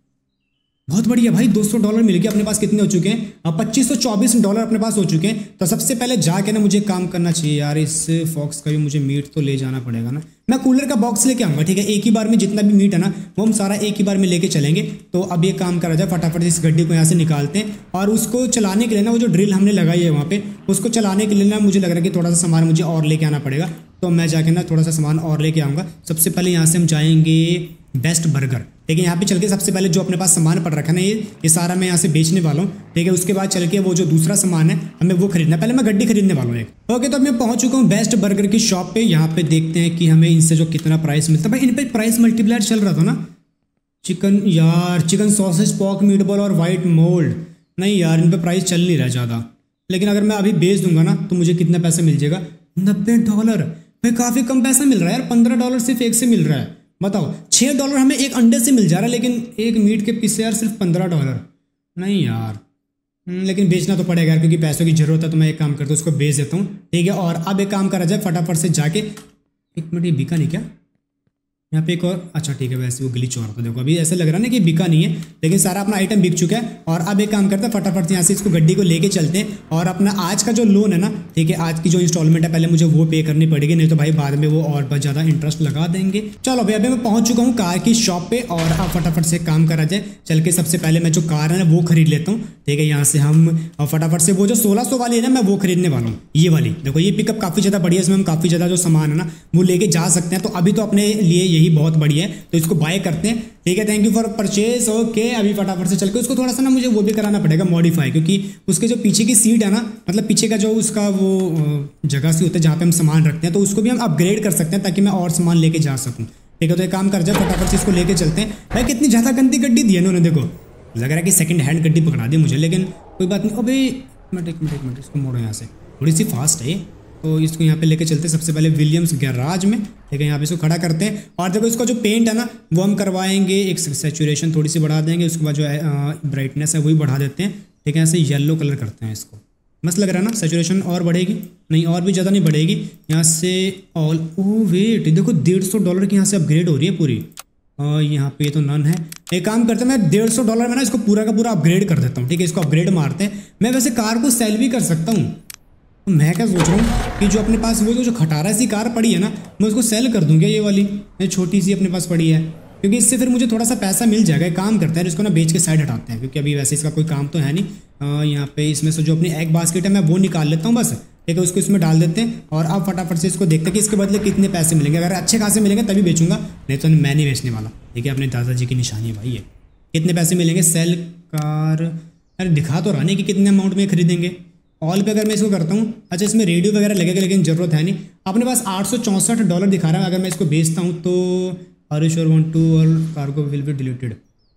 बहुत बढ़िया भाई, दो सौ डॉलर मिल गया। अपने पास कितने हो चुके हैं? अब पच्चीस सौ चौबीस डॉलर अपने पास हो चुके हैं। तो सबसे पहले जाके ना मुझे काम करना चाहिए यार, इस फॉक्स का भी मुझे मीट तो ले जाना पड़ेगा ना। मैं कूलर का बॉक्स लेके आऊँगा। ठीक है, एक ही बार में जितना भी मीट है ना वो हम सारा एक ही बार में लेके चलेंगे। तो अब ये काम करा जाए, फटाफट इस गड्डी को यहाँ से निकालते हैं, और उसको चलाने के लिए ना वो जो ड्रिल हमने लगाई है वहाँ पे, उसको चलाने के लिए ना मुझे लग रहा है कि थोड़ा सा सामान मुझे और लेके आना पड़ेगा। तो मैं जाके ना थोड़ा सा सामान और लेके आऊँगा। सबसे पहले यहाँ से हम जाएंगे बेस्ट बर्गर। ठीक है, यहाँ पे चल के सबसे पहले जो अपने पास सामान पड़ रखा है ना ये ये सारा मैं यहाँ से बेचने वाला हूँ। ठीक है, उसके बाद चल के वो जो दूसरा सामान है हमें वो खरीदना है। पहले मैं गड्डी खरीदने वाला हूँ एक। ओके, तो अब मैं पहुँच चुका हूँ बेस्ट बर्गर की शॉप पे। यहाँ पे देखते हैं कि हमें इनसे जो कितना प्राइस मिलता है। भाई इन पे प्राइस मल्टीप्लायर चल रहा था ना। चिकन यार, चिकन सॉसेज, पॉक मीटबॉल और वाइट मोल्ड, नहीं यार इन पे प्राइस चल नहीं रहा ज़्यादा। लेकिन अगर मैं अभी बेच दूंगा ना तो मुझे कितना पैसा मिल जाएगा? नब्बे डॉलर। भाई काफ़ी कम पैसा मिल रहा है यार, पंद्रह डॉलर सिर्फ एक से मिल रहा है। बताओ, छः डॉलर हमें एक अंडे से मिल जा रहा है, लेकिन एक मीट के पीस से यार सिर्फ पंद्रह डॉलर। नहीं यार, लेकिन बेचना तो पड़ेगा यार, क्योंकि पैसों की जरूरत है। तो मैं एक काम करता हूँ, उसको बेच देता हूँ। ठीक है, और अब एक काम करा जाए, फटाफट से जाके, एक मिनट ये बिका नहीं क्या यहाँ पे? एक और, अच्छा ठीक है, वैसे वो ग्लिच हो रहा था। देखो अभी ऐसा लग रहा है ना कि बिका नहीं है, लेकिन सारा अपना आइटम बिक चुका है। और अब एक काम करते हैं, फटाफट से यहाँ से इसको गड्डी को लेके चलते हैं, और अपना आज का जो लोन है ना, ठीक है, आज की जो इंस्टॉलमेंट है पहले मुझे वो पे करनी पड़ेगी, नहीं तो भाई बाद में वो और बहुत ज़्यादा इंटरेस्ट लगा देंगे। चलो भाई अभी मैं पहुँच चुका हूँ कार की शॉप पे, और अब फटाफट से काम करा जाए। चल के सबसे पहले मैं जो कार है ना वो खरीद लेता हूँ। ठीक है, यहाँ से हम फटाफट से वो जो सोलह सौ वाली है ना मैं वो खरीदने वाला हूँ, ये वाली। देखो ये पिकअप काफ़ी ज़्यादा बढ़िया है, इसमें हम काफ़ी ज़्यादा जो सामान है ना वो लेके जा सकते हैं। तो अभी तो अपने लिए यही बहुत बढ़िया है, तो इसको बाय करते हैं। ठीक है, thank you for purchase. Okay, अभी फटाफट से चल के उसको थोड़ा सा ना मुझे वो भी कराना पड़ेगा मॉडिफाई, क्योंकि उसके जो पीछे की सीट है ना, मतलब पीछे का जो उसका वो जगह सी होता है जहाँ पे हम सामान रखते हैं, तो उसको भी हम अपग्रेड कर सकते हैं ताकि मैं और सामान लेके जा सकूँ। ठीक है, तो एक काम कर जाए, फटाफट से इसको लेके चलते हैं। भाई कितनी ज़्यादा गंदी गड्डी दी है इन्होंने, देखो लग रहा है कि सेकंड हैंड गड्डी पकड़ा दी मुझे, लेकिन कोई बात नहीं। अबे एक मिनट एक मिनट एक मिनट इसको मोड़ो यहाँ से, थोड़ी सी फास्ट है ये। तो इसको यहाँ पे लेके चलते हैं सबसे पहले विलियम्स गैराज में। ठीक है, यहाँ पे इसको खड़ा करते हैं, और देखो इसका जो पेंट है ना वो हम करवाएंगे, एक सैचुरेशन थोड़ी सी बढ़ा देंगे, उसके बाद जो ब्राइटनेस है वही बढ़ा देते हैं। ठीक है, ऐसे येलो कलर करते हैं इसको, मस्त लग रहा है ना। सैचुरेशन और बढ़ेगी, नहीं और भी ज़्यादा नहीं बढ़ेगी। यहाँ से ऑल, ओ वेट देखो डेढ़ सौ डॉलर की यहाँ से अपग्रेड हो रही है पूरी। और यहाँ पे तो नन है। एक काम करते हैं, मैं डेढ़ सौ डॉलर में ना इसको पूरा का पूरा अपग्रेड कर देता हूँ। ठीक है, इसको अपग्रेड मारते हैं। मैं वैसे कार को सेल भी कर सकता हूँ। तो मैं क्या सोच रहा हूँ कि जो अपने पास वो जो खटारा सी कार पड़ी है ना मैं उसको सेल कर दूँ क्या? ये वाली ये छोटी सी अपने पास पड़ी है, क्योंकि इससे फिर मुझे थोड़ा सा पैसा मिल जाएगा। एक काम करते हैं, इसको ना बेच के साइड हटाते हैं, क्योंकि अभी वैसे इसका कोई काम तो है नहीं। यहाँ पे इसमें से जो अपनी एग बास्केट है मैं वो निकाल लेता हूँ बस। ठीक है, उसको इसमें डाल देते हैं, और अब फटाफट से इसको देखते हैं कि इसके बदले कितने पैसे मिलेंगे। अगर अच्छे खासे मिलेंगे तभी बेचूंगा, नहीं तो मैं नहीं बेचने वाला। ठीक है, अपने दादाजी की निशानी है भाई ये। कितने पैसे मिलेंगे? सेल कार, अरे दिखा तो रहा नहीं कि कितने अमाउंट में खरीदेंगे। ऑल पे अगर मैं इसको करता हूँ, अच्छा इसमें रेडियो वगैरह लगेगा, लेकिन जरूरत है नहीं। अपने पास आठ सौ चौंसठ डॉलर दिखा रहा है। अगर मैं इसको बेचता हूँ तो are you sure want to और cargo will be deleted,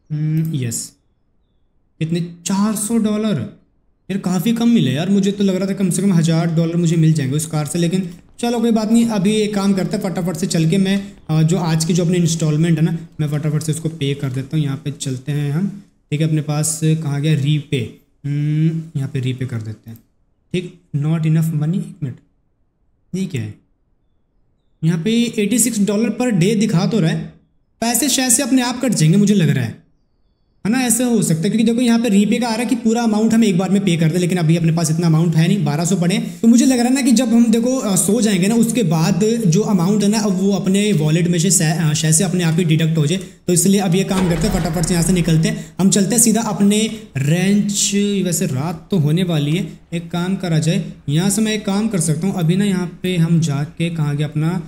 yes. कितने? चार सौ डॉलर यार, काफ़ी कम मिले यार। मुझे तो लग रहा था कम से कम हज़ार डॉलर मुझे मिल जाएंगे उस कार से, लेकिन चलो कोई बात नहीं। अभी एक काम करते हैं, फटाफट से चल के मैं जो आज की जो अपनी इंस्टॉलमेंट है ना मैं फटाफट से उसको पे कर देता हूँ। यहाँ पे चलते हैं हम। ठीक है, अपने पास कहाँ गया रीपे, यहाँ पे रीपे कर देते हैं। ठीक, नॉट इनफ मनी, एक मिनट ये क्या है, यहाँ पे छियासी डॉलर पर डे दिखा तो रहा है, पैसे शायद से अपने आप कट जाएंगे मुझे लग रहा है है ना, ऐसा हो सकता है क्योंकि देखो यहाँ पे रीपे का आ रहा है कि पूरा अमाउंट हम एक बार में पे कर दे, लेकिन अभी अपने पास इतना अमाउंट है नहीं, बारह सौ पड़े। तो मुझे लग रहा है ना कि जब हम देखो अ, सो जाएंगे ना उसके बाद जो अमाउंट है ना अब वो अपने वॉलेट में से शायद से अपने आप ही डिडक्ट हो जाए। तो इसलिए अब ये काम करते हैं, फटाफट से यहाँ से निकलते हैं, हम चलते हैं सीधा अपने रेंच। वैसे रात तो होने वाली है, एक काम करा जाए, यहाँ से मैं एक काम कर सकता हूँ अभी ना, यहाँ पे हम जाके कहाँ गया अपना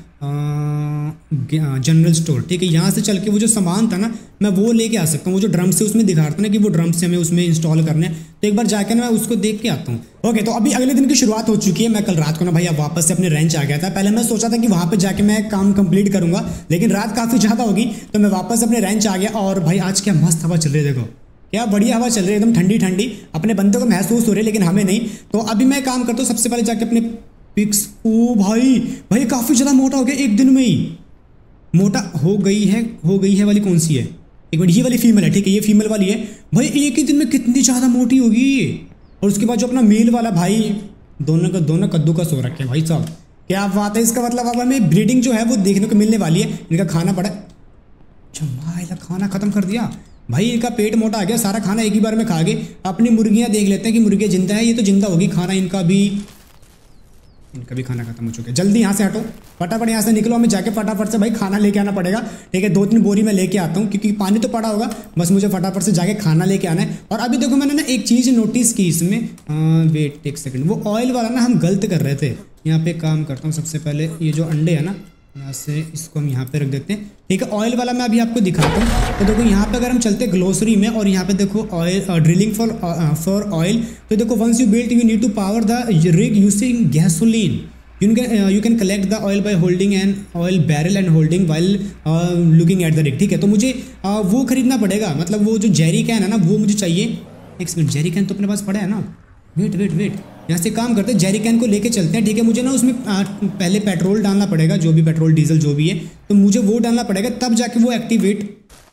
जनरल स्टोर। ठीक है, यहाँ से चल के वो जो सामान था ना मैं वो लेके आ सकता हूँ, वो जो ड्रम से उसमें दिखा रहा था ना कि वो ड्रम से हमें उसमें इंस्टॉल करने, तो एक बार जाकर ना मैं उसको देख के आता हूँ। ओके, तो अभी अगले दिन की शुरुआत हो चुकी है। मैं कल रात को ना भाई अब वापस से अपने रेंच आ गया था। पहले मैं सोचा था कि वहाँ पे जाके मैं काम कंप्लीट करूंगा, लेकिन रात काफ़ी ज़्यादा होगी तो मैं वापस अपने रेंच आ गया। और भाई आज क्या मस्त हवा चल रही है, देखो क्या बढ़िया हवा चल रही है, एकदम ठंडी ठंडी, अपने बंदे को महसूस हो रही है लेकिन हमें नहीं। तो अभी मैं काम करता हूँ, सबसे पहले जाके अपने पिक्स, ओ भाई भाई काफ़ी ज़्यादा मोटा हो गया एक दिन में ही, मोटा हो गई है हो गई है वाली कौन सी है, एक मिनट, ये वाली फीमेल है। ठीक है, ये फीमेल वाली है भाई, एक ही दिन में कितनी ज़्यादा मोटी होगी ये। और उसके बाद जो अपना मेल वाला भाई, दोनों का दोनों कद्दू का सो रखे हैं भाई साहब, क्या बात है। इसका मतलब अब हमें ब्रीडिंग जो है वो देखने को मिलने वाली है। इनका खाना पड़ा, अच्छा भाई खाना खत्म कर दिया भाई, इनका पेट मोटा आ गया, सारा खाना एक ही बार में खा गए। अपनी मुर्गियाँ देख लेते हैं कि मुर्गियाँ जिंदा है, ये तो जिंदा होगी, खाना इनका भी इनका भी खाना खत्म हो चुका है। जल्दी यहाँ से हटो, फटाफट यहाँ से निकलो, हमें जाके फटाफट से भाई खाना लेके आना पड़ेगा। ठीक है, दो तीन बोरी मैं लेके आता हूँ क्योंकि पानी तो पड़ा होगा, बस मुझे फटाफट से जाके खाना लेके आना है। और अभी देखो मैंने ना एक चीज़ नोटिस की इसमें, वेट एक सेकंड, वो ऑयल वाला ना हम गलत कर रहे थे। यहाँ पे काम करता हूँ, सबसे पहले ये जो अंडे है ना यहाँ से इसको हम यहाँ पे रख देते हैं। ठीक है, ऑयल वाला मैं अभी आपको दिखाता हूँ। तो देखो यहाँ पे अगर हम चलते ग्लोसरी में और यहाँ पे देखो oil drilling for for oil, तो देखो once you built you need to power the rig using gasoline, you can uh, you can collect the oil by holding an oil barrel and holding while uh, looking at the rig। ठीक है, तो मुझे uh, वो खरीदना पड़ेगा, मतलब वो जो जेरी कैन है ना वो मुझे चाहिए। एक मिनट, जेरी कैन तो अपने पास पड़ा है ना, वेट वेट वेट, यहाँ से काम करते हैं, जेरी कैन को लेके चलते हैं। ठीक है, मुझे ना उसमें uh, पहले पेट्रोल डालना पड़ेगा, जो भी पेट्रोल डीजल जो भी है, तो मुझे वो डालना पड़ेगा, तब जाके वो एक्टिवेट।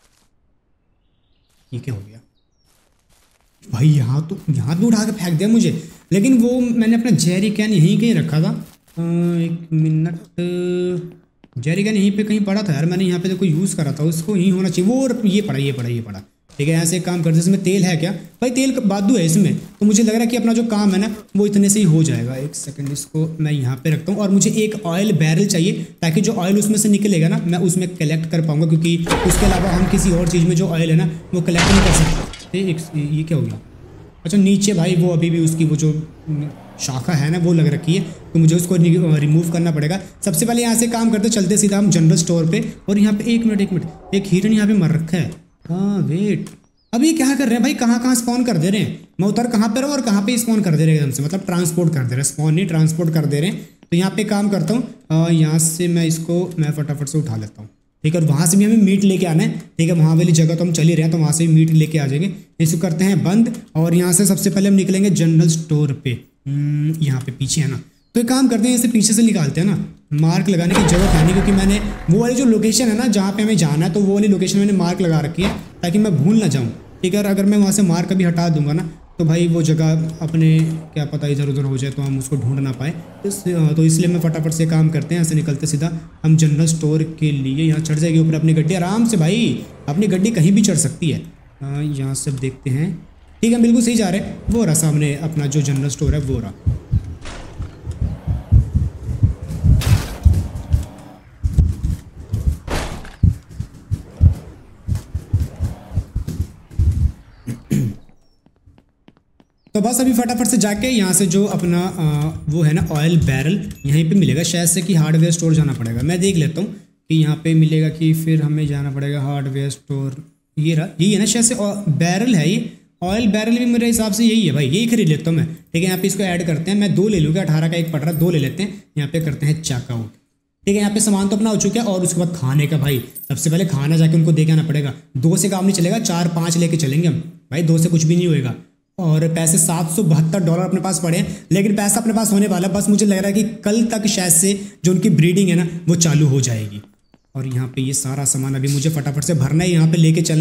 ये क्या हो गया भाई, यहाँ तो यहाँ तो उठा के फेंक दिया मुझे, लेकिन वो मैंने अपना जेरी कैन यहीं कहीं रखा था। एक मिनट, जेरी कैन यहीं पे कहीं पड़ा था यार, मैंने यहाँ पे देखो यूज़ करा था, उसको यहीं होना चाहिए। वो ये पड़ा ये पड़ा ये पड़ा ठीक है, यहाँ से काम करते, इसमें तेल है क्या भाई, तेल बादू है इसमें, तो मुझे लग रहा है कि अपना जो काम है ना वो इतने से ही हो जाएगा। एक सेकंड, इसको मैं यहाँ पे रखता हूँ और मुझे एक ऑयल बैरल चाहिए ताकि जो ऑयल उसमें से निकलेगा ना मैं उसमें कलेक्ट कर पाऊँगा, क्योंकि उसके अलावा हम किसी और चीज़ में जो ऑयल है ना वो कलेक्ट नहीं कर सकते। एक ये क्या हो गया, अच्छा नीचे भाई वो अभी भी उसकी वो जो शाखा है ना वो लग रखी है, तो मुझे उसको रिमूव करना पड़ेगा। सबसे पहले यहाँ से काम करते चलते सीधा हम जनरल स्टोर पे, और यहाँ पे एक मिनट एक मिनट एक हिरन यहाँ पे मर रखा है। हाँ वेट, अब ये क्या कर रहे हैं भाई, कहाँ कहाँ स्पॉन कर दे रहे हैं, मैं उतर कहाँ पे रहा हूँ और कहाँ पे स्पॉन कर दे रहे हैं एकदम से, मतलब ट्रांसपोर्ट कर दे रहे हैं, स्पॉन नहीं ट्रांसपोर्ट कर दे रहे हैं। तो यहाँ पे काम करता हूँ, यहाँ से मैं इसको मैं फटाफट से उठा लेता हूँ। ठीक है, और वहाँ से भी हमें मीट लेके आना है। ठीक है, वहाँ वाली जगह तो हम चल ही रहे हैं, तो वहाँ से भी मीट लेके आ जाएंगे। इसको करते हैं बंद, और यहाँ से सबसे पहले हम निकलेंगे जनरल स्टोर पे, यहाँ पे पीछे है ना, तो एक काम करते हैं इसे पीछे से निकालते हैं ना, मार्क लगाने की जरूरत है नहीं, क्योंकि मैंने वो वाली जो लोकेशन है ना जहाँ पे हमें जाना है, तो वो वाली लोकेशन मैंने मार्क लगा रखी है ताकि मैं भूल ना जाऊँ। ठीक है, अगर मैं वहाँ से मार्क अभी हटा दूंगा ना तो भाई वो जगह अपने क्या पता इधर उधर हो जाए तो हम उसको ढूंढ ना पाए, तो इसलिए मैं फटाफट से काम करते हैं, ऐसे निकलते सीधा हम जनरल स्टोर के लिए। यहाँ चढ़ जाएगी ऊपर अपनी गड्डी आराम से, भाई अपनी गड्डी कहीं भी चढ़ सकती है। यहाँ से देखते हैं, ठीक है बिल्कुल सही जा रहे हैं, वो रहा सामने अपना जो जनरल स्टोर है वो रहा। तो बस अभी फटाफट से जाके यहाँ से जो अपना आ, वो है ना ऑयल बैरल यहीं पे मिलेगा शायद से, कि हार्डवेयर स्टोर जाना पड़ेगा। मैं देख लेता हूँ कि यहाँ पे मिलेगा कि फिर हमें जाना पड़ेगा हार्डवेयर स्टोर। ये रहा, यही है ना शायद से बैरल है ये, ऑयल बैरल भी मेरे हिसाब से यही है भाई, यही खरीद लेता हूँ मैं। ठीक है, यहाँ पे इसको ऐड करते हैं, मैं दो ले लूँगा, अठारह का एक पड़ रहा, दो ले लेते हैं। यहाँ पे करते हैं चेकआउट। ठीक है, यहाँ पे सामान तो अपना हो चुका है, और उसके बाद खाने का भाई सबसे पहले खाना जाके उनको दे के आना पड़ेगा। दो से काम नहीं चलेगा, चार पाँच लेके चलेंगे हम भाई, दो से कुछ भी नहीं होएगा। और पैसे सात सौ बहत्तर डॉलर अपने पास पड़े हैं, लेकिन पैसा अपने पास होने वाला है, बस मुझे लग रहा है कि कल तक शायद से जो उनकी ब्रीडिंग है ना वो चालू हो जाएगी। और यहाँ पे ये सारा सामान अभी मुझे फटाफट से भरना है, यहाँ पे लेके चलना है।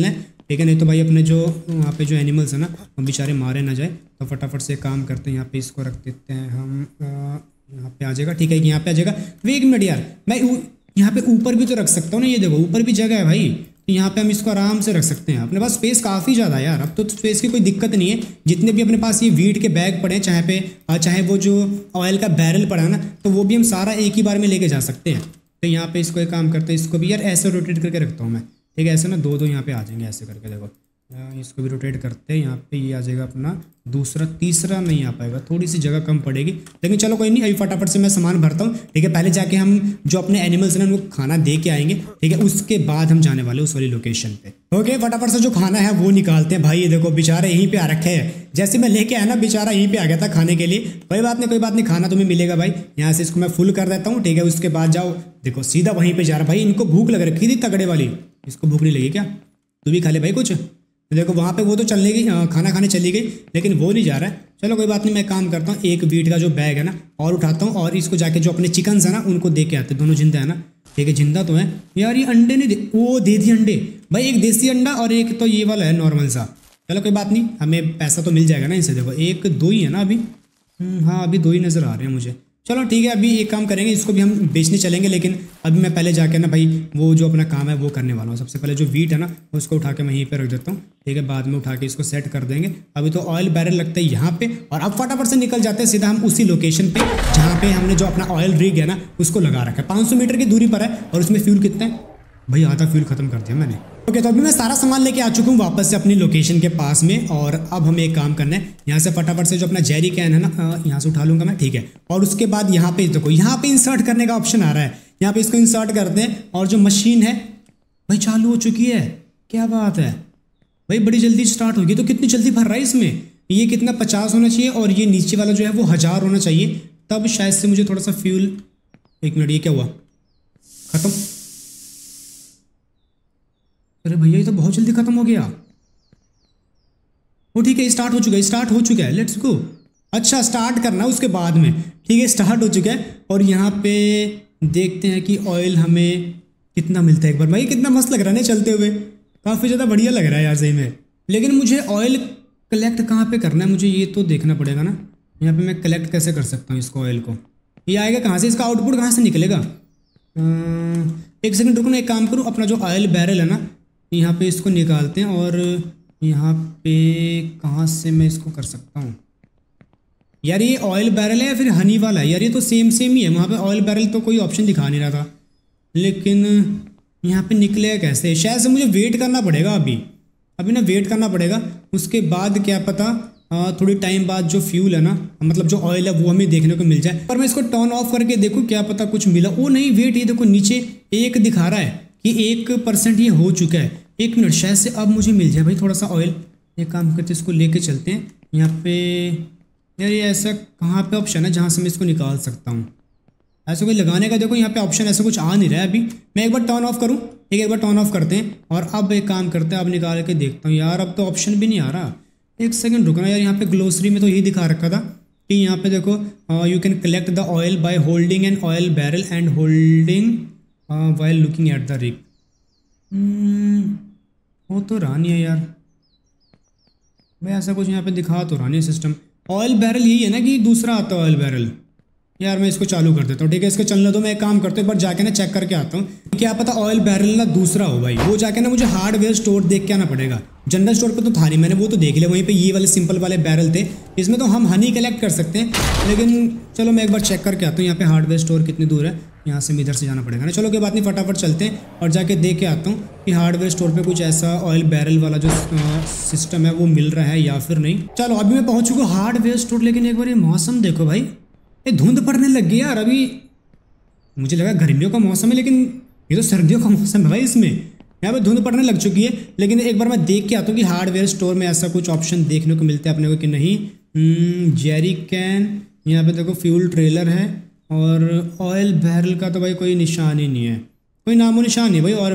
ठीक है, नहीं तो भाई अपने जो वहाँ पे जो एनिमल्स है ना वो बेचारे मारे ना जाए। तो फटाफट से काम करते हैं, यहाँ पे इसको रख देते हैं हम, यहाँ पे आ जाएगा। ठीक है, यहाँ पे आ जाएगा। वे एक मिनट यार, मैं यहाँ पे ऊपर भी तो रख सकता हूँ ना, ये देखो ऊपर भी जगह है भाई, तो यहाँ पे हम इसको आराम से रख सकते हैं। अपने पास स्पेस काफ़ी ज़्यादा है यार, अब तो स्पेस की कोई दिक्कत नहीं है। जितने भी अपने पास ये वीट के बैग पड़े हैं, चाहे पे चाहे वो जो ऑयल का बैरल पड़ा है ना, तो वो भी हम सारा एक ही बार में लेके जा सकते हैं। तो यहाँ पे इसको एक काम करते हैं, इसको भी यार ऐसे रोटेट करके रखता हूँ मैं। ठीक है, ऐसे ना दो दो यहाँ पे आ जाएंगे ऐसे करके, देखो इसको भी रोटेट करते हैं। यहाँ पे ये आ जाएगा अपना दूसरा, तीसरा नहीं आ पाएगा, थोड़ी सी जगह कम पड़ेगी, लेकिन चलो कोई नहीं, अभी फटाफट से मैं सामान भरता हूँ। ठीक है, पहले जाके हम जो अपने एनिमल्स हैं उनको खाना दे के आएंगे। ठीक है, उसके बाद हम जाने वाले उस वाली लोकेशन पे। ओके, फटाफट से जो खाना है वो निकालते हैं। भाई ये देखो बेचारा यहीं पे आ रखे है, जैसे मैं लेके आया ना बेचारा यहीं पे आ गया था खाने के लिए। कोई बात नहीं, कोई बात नहीं, खाना तुम्हें मिलेगा भाई। यहाँ से इसको मैं फुल कर देता हूँ। ठीक है, उसके बाद जाओ, देखो सीधा वहीं पे जा रहा। भाई इनको भूख लग रखी थी तगड़े वाली, इसको भूख नहीं लगी क्या? तू भी खा ले भाई कुछ। देखो वहाँ पे वो तो चलने गई, खाना खाने चली गई, लेकिन वो नहीं जा रहा है। चलो कोई बात नहीं, मैं काम करता हूँ, एक वीट का जो बैग है ना और उठाता हूँ, और इसको जाके जो अपने चिकन्स है ना उनको दे के आते। दोनों जिंदा है ना? ठीक है, जिंदा तो है यार। ये अंडे नहीं दे, वो दे दिए अंडे भाई, एक देसी अंडा और एक तो ये वाला है नॉर्मल सा। चलो कोई बात नहीं, हमें पैसा तो मिल जाएगा ना इनसे। देखो एक दो ही है ना अभी, हाँ अभी दो ही नज़र आ रहे हैं मुझे। चलो ठीक है, अभी एक काम करेंगे, इसको भी हम बेचने चलेंगे, लेकिन अभी मैं पहले जाके ना भाई वो जो अपना काम है वो करने वाला हूँ। सबसे पहले जो वीट है ना उसको उठा के मैं यहीं पे रख देता हूँ। ठीक है, बाद में उठा के इसको सेट कर देंगे। अभी तो ऑयल बैरल लगता है यहाँ पे, और अब फटाफट से निकल जाते हैं सीधा हम उसी लोकेशन पे जहाँ पे हमने जो अपना ऑयल रिग है ना उसको लगा रखा है। पाँच सौ मीटर की दूरी पर है, और उसमें फ्यूल कितना है भाई? आधा फ्यूल खत्म कर दिया मैंने। ओके, तो अभी मैं सारा सामान लेके आ चुका हूँ वापस से अपनी लोकेशन के पास में, और अब हमें एक काम करना है, यहाँ से फटाफट से जो अपना जेरी कैन है ना यहाँ से उठा लूँगा मैं। ठीक है, और उसके बाद यहाँ पे देखो, यहाँ पे इंसर्ट करने का ऑप्शन आ रहा है, यहाँ पे इसको इंसर्ट करते हैं, और जो मशीन है भाई चालू हो चुकी है। क्या बात है भाई, बड़ी जल्दी स्टार्ट होगी। तो कितनी जल्दी भर रहा है इसमें? ये कितना पचास होना चाहिए, और ये नीचे वाला जो है वो हज़ार होना चाहिए, तब शायद से मुझे थोड़ा सा फ्यूल। एक मिनट, ये क्या हुआ? खत्म? अरे भैया ये तो बहुत जल्दी खत्म हो गया। वो ठीक है, स्टार्ट हो चुका है, स्टार्ट हो चुका है, लेट्स गो। अच्छा, स्टार्ट करना उसके बाद में। ठीक है, स्टार्ट हो चुका है, और यहाँ पे देखते हैं कि ऑयल हमें कितना मिलता है एक बार। भाई कितना मस्त लग रहा है ना चलते हुए, काफ़ी ज़्यादा बढ़िया लग रहा है यार सही में। लेकिन मुझे ऑयल कलेक्ट कहाँ पे करना है, मुझे ये तो देखना पड़ेगा ना। यहाँ पे मैं कलेक्ट कैसे कर सकता हूँ इसको, ऑयल को? ये आएगा कहाँ से, इसका आउटपुट कहाँ से निकलेगा? एक सेकंड रुको ना, एक काम करूँ, अपना जो ऑयल बैरल है ना यहाँ पे इसको निकालते हैं, और यहाँ पे कहाँ से मैं इसको कर सकता हूँ यार? ये ऑयल बैरल है या फिर हनी वाला है यार? ये तो सेम सेम ही है। वहाँ पे ऑयल बैरल तो कोई ऑप्शन दिखा नहीं रहा था, लेकिन यहाँ पे निकलेगा कैसे? शायद से मुझे वेट करना पड़ेगा अभी अभी ना वेट करना पड़ेगा। उसके बाद क्या पता आ, थोड़ी टाइम बाद जो फ्यूल है ना, मतलब जो ऑयल है वो हमें देखने को मिल जाए। पर मैं इसको टर्न ऑफ करके देखूँ, क्या पता कुछ मिला। ओ नहीं वेट, ये देखो नीचे एक दिखा रहा है कि एक परसेंट ये हो चुका है। एक मिनट, शायद से अब मुझे मिल जाए भाई थोड़ा सा ऑयल। एक काम करते इसको लेके चलते हैं यहाँ पे। यार ये ऐसा कहाँ पे ऑप्शन है जहाँ से मैं इसको निकाल सकता हूँ? ऐसा कोई लगाने का देखो यहाँ पे ऑप्शन ऐसा कुछ आ नहीं रहा है अभी। मैं एक बार टर्न ऑफ करूँ, एक एक बार टर्न ऑफ करते हैं, और अब एक काम करते हैं, अब निकाल के देखता हूँ यार। अब तो ऑप्शन भी नहीं आ रहा, एक सेकंड रुकना यार। यहाँ पे ग्लोसरी में तो यही दिखा रखा था कि यहाँ पे देखो, you can collect the oil by holding an oil barrel and holding while looking at the rig. वो तो रहा नहीं है यार भाई, ऐसा कुछ यहाँ पे दिखा तो रहा नहीं सिस्टम। ऑयल बैरल यही है ना कि दूसरा आता है ऑयल बैरल? यार मैं इसको चालू कर देता हूँ। ठीक है, इसको चलने दो, मैं एक काम करता हूँ, एक बार जाके ना चेक करके आता हूँ, क्या पता ऑयल बैरल ना दूसरा हो भाई। वो जाके ना मुझे हार्डवेयर स्टोर देख के आना पड़ेगा। जनरल स्टोर पे तो था नहीं, मैंने वो तो देख लिया, वहीं पे ये वाले सिंपल वाले बैरल थे। इसमें तो हम हनी कलेक्ट कर सकते हैं, लेकिन चलो मैं एक बार चेक करके आता हूँ यहाँ पे हार्डवेयर स्टोर कितनी दूर है। यहाँ से इधर से जाना पड़ेगा ना। चलो कोई बात नहीं, फटाफट चलते हैं और जाके देख के आता हूँ कि हार्डवेयर स्टोर पे कुछ ऐसा ऑयल बैरल वाला जो सिस्टम है वो मिल रहा है या फिर नहीं। चलो अभी मैं पहुँच चुका हार्डवेयर स्टोर, लेकिन एक बार ये मौसम देखो भाई, ये धुंध पड़ने लग गई यार। अभी मुझे लगा गर्मियों का मौसम है, लेकिन ये तो सर्दियों का मौसम है भाई। इसमें यहाँ पे धुंध पड़ने लग चुकी है, लेकिन एक बार मैं देख के आता हूँ कि हार्डवेयर स्टोर में ऐसा कुछ ऑप्शन देखने को मिलता है अपने को कि नहीं। जेरी कैन, यहाँ पे देखो फ्यूल ट्रेलर है, और ऑयल बैरल का तो भाई कोई निशान ही नहीं है, कोई नामो निशान नहीं भाई। और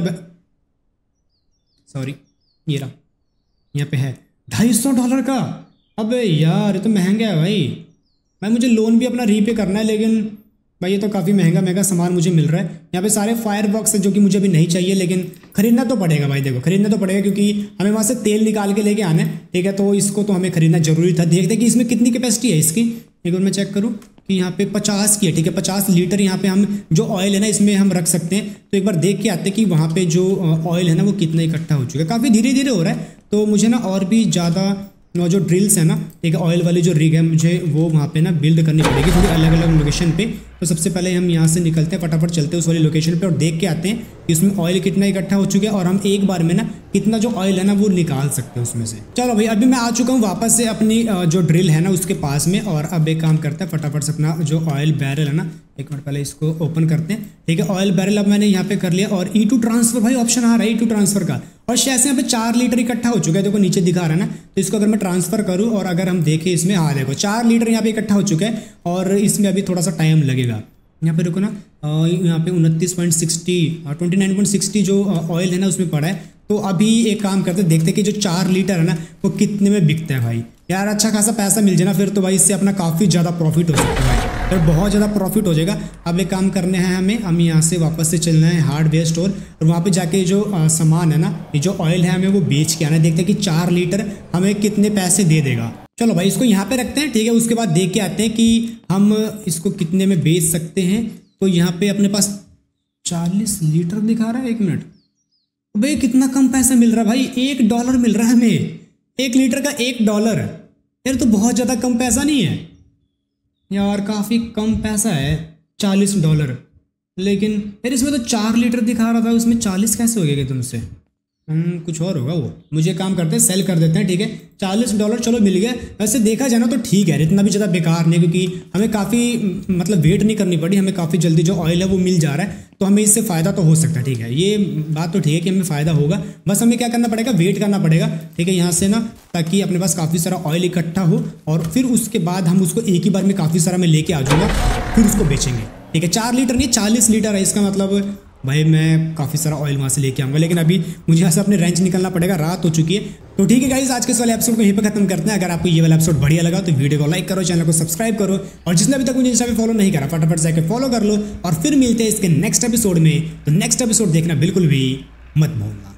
सॉरी ये रहा, यहाँ पे है ढाई सौ डॉलर का। अबे यार ये तो महंगा है भाई। भाई मुझे लोन भी अपना रीपे करना है, लेकिन भाई ये तो काफ़ी महंगा महंगा सामान मुझे मिल रहा है। यहाँ पे सारे फायर बॉक्स है जो कि मुझे अभी नहीं चाहिए, लेकिन खरीदना तो पड़ेगा भाई, देखो खरीदना तो पड़ेगा क्योंकि हमें वहाँ से तेल निकाल के लेके आना है, ठीक है। तो इसको तो हमें खरीदना जरूरी था। देखते कि इसमें कितनी कैपेसिटी है इसकी, एक बार मैं चेक करूँ कि यहाँ पे पचास की है, ठीक है। पचास लीटर यहाँ पे हम जो ऑयल है ना इसमें हम रख सकते हैं। तो एक बार देख के आते हैं कि वहाँ पे जो ऑयल है ना वो कितना इकट्ठा हो चुका है। काफ़ी धीरे धीरे हो रहा है, तो मुझे ना और भी ज़्यादा जो ड्रिल्स है ना, ठीक है, ऑयल वाली जो रिग है मुझे वो वहाँ पे ना बिल्ड करनी पड़ेगी थोड़ी अलग अलग लोकेशन पे। तो सबसे पहले हम यहाँ से निकलते हैं, फटाफट चलते हैं उस वाली लोकेशन पे और देख के आते हैं कि उसमें ऑयल कितना इकट्ठा हो चुका है और हम एक बार में ना कितना जो ऑयल है ना वो निकाल सकते हैं उसमें से। चलो भाई, अभी मैं आ चुका हूँ वापस से अपनी जो ड्रिल है ना उसके पास में, और अब एक काम करता है फटाफट से अपना जो ऑयल बैरल है ना, एक मिनट पहले इसको ओपन करते हैं, ठीक है। ऑयल बैरल अब मैंने यहाँ पे कर लिया और ई टू ट्रांसफर भाई ऑप्शन आ रहा है ई टू ट्रांसफर का, और शायद यहाँ पे चार लीटर इकट्ठा हो चुका है, देखो नीचे दिखा रहा है ना। तो इसको अगर मैं ट्रांसफर करूँ और अगर हम देखें इसमें, हाँ देखो चार लीटर यहाँ पे इकट्ठा हो चुका है और इसमें अभी थोड़ा सा टाइम लगेगा। यहाँ पे रुको ना, यहाँ पे उनतीस point sixty twenty nine point sixty जो ऑयल है ना उसमें पड़ा है। तो अभी एक काम करते हैं, देखते हैं कि जो चार लीटर है ना वो कितने में बिकता है भाई। यार अच्छा खासा पैसा मिल जाए ना फिर तो भाई इससे अपना काफ़ी ज़्यादा प्रॉफिट हो सकता है भाई, तो बहुत ज़्यादा प्रॉफिट हो जाएगा। अब एक काम करने हैं हमें, हम यहाँ से वापस से चलना है हार्डवेयर स्टोर और वहाँ पे जाके जो आ, सामान है ना, ये जो ऑयल है हमें वो बेच के आना है। देखते हैं कि चार लीटर हमें कितने पैसे दे देगा। चलो भाई इसको यहाँ पे रखते हैं, ठीक है। उसके बाद देख के आते हैं कि हम इसको कितने में बेच सकते हैं। तो यहाँ पे अपने पास चालीस लीटर दिखा रहा है, एक मिनट भाई कितना कम पैसा मिल रहा है भाई, एक डॉलर मिल रहा है हमें, एक लीटर का एक डॉलर यार, तो बहुत ज़्यादा कम पैसा नहीं है यार, काफ़ी कम पैसा है चालीस डॉलर। लेकिन यार इसमें तो चार लीटर दिखा रहा था, उसमें चालीस कैसे हो गया तुमसे? हम्म कुछ और होगा वो। मुझे काम करते हैं सेल कर देते हैं, ठीक है। चालीस डॉलर चलो मिल गया। वैसे देखा जाए ना तो ठीक है, इतना भी ज़्यादा बेकार नहीं, क्योंकि हमें काफ़ी मतलब वेट नहीं करनी पड़ी, हमें काफ़ी जल्दी जो ऑयल है वो मिल जा रहा है, तो हमें इससे फ़ायदा तो हो सकता है, ठीक है। ये बात तो ठीक है कि हमें फ़ायदा होगा, बस हमें क्या करना पड़ेगा, वेट करना पड़ेगा, ठीक है, यहाँ से ना, ताकि अपने पास काफ़ी सारा ऑयल इकट्ठा हो और फिर उसके बाद हम उसको एक ही बार में काफ़ी सारा मैं लेके आ जाऊँगा, फिर उसको बेचेंगे, ठीक है। चार लीटर नहीं चालीस लीटर है, इसका मतलब भाई मैं काफ़ी सारा ऑयल वहाँ से लेके आऊँगा। लेकिन अभी मुझे यहाँ से अपने रेंज निकलना पड़ेगा, रात हो चुकी है। तो ठीक है गाइस, आज के इस वाले एपिसोड को यहीं पे खत्म करते हैं। अगर आपको ये वाला एपिसोड बढ़िया लगा तो वीडियो को लाइक करो, चैनल को सब्सक्राइब करो, और जिसने अभी तक मुझे इंस्टा पे फॉलो नहीं करा फटाफट से आके फॉलो कर लो। और फिर मिलते हैं इसके नेक्स्ट एपिसोड में, तो नेक्स्ट एपिसोड देखना बिल्कुल भी मत भूलना।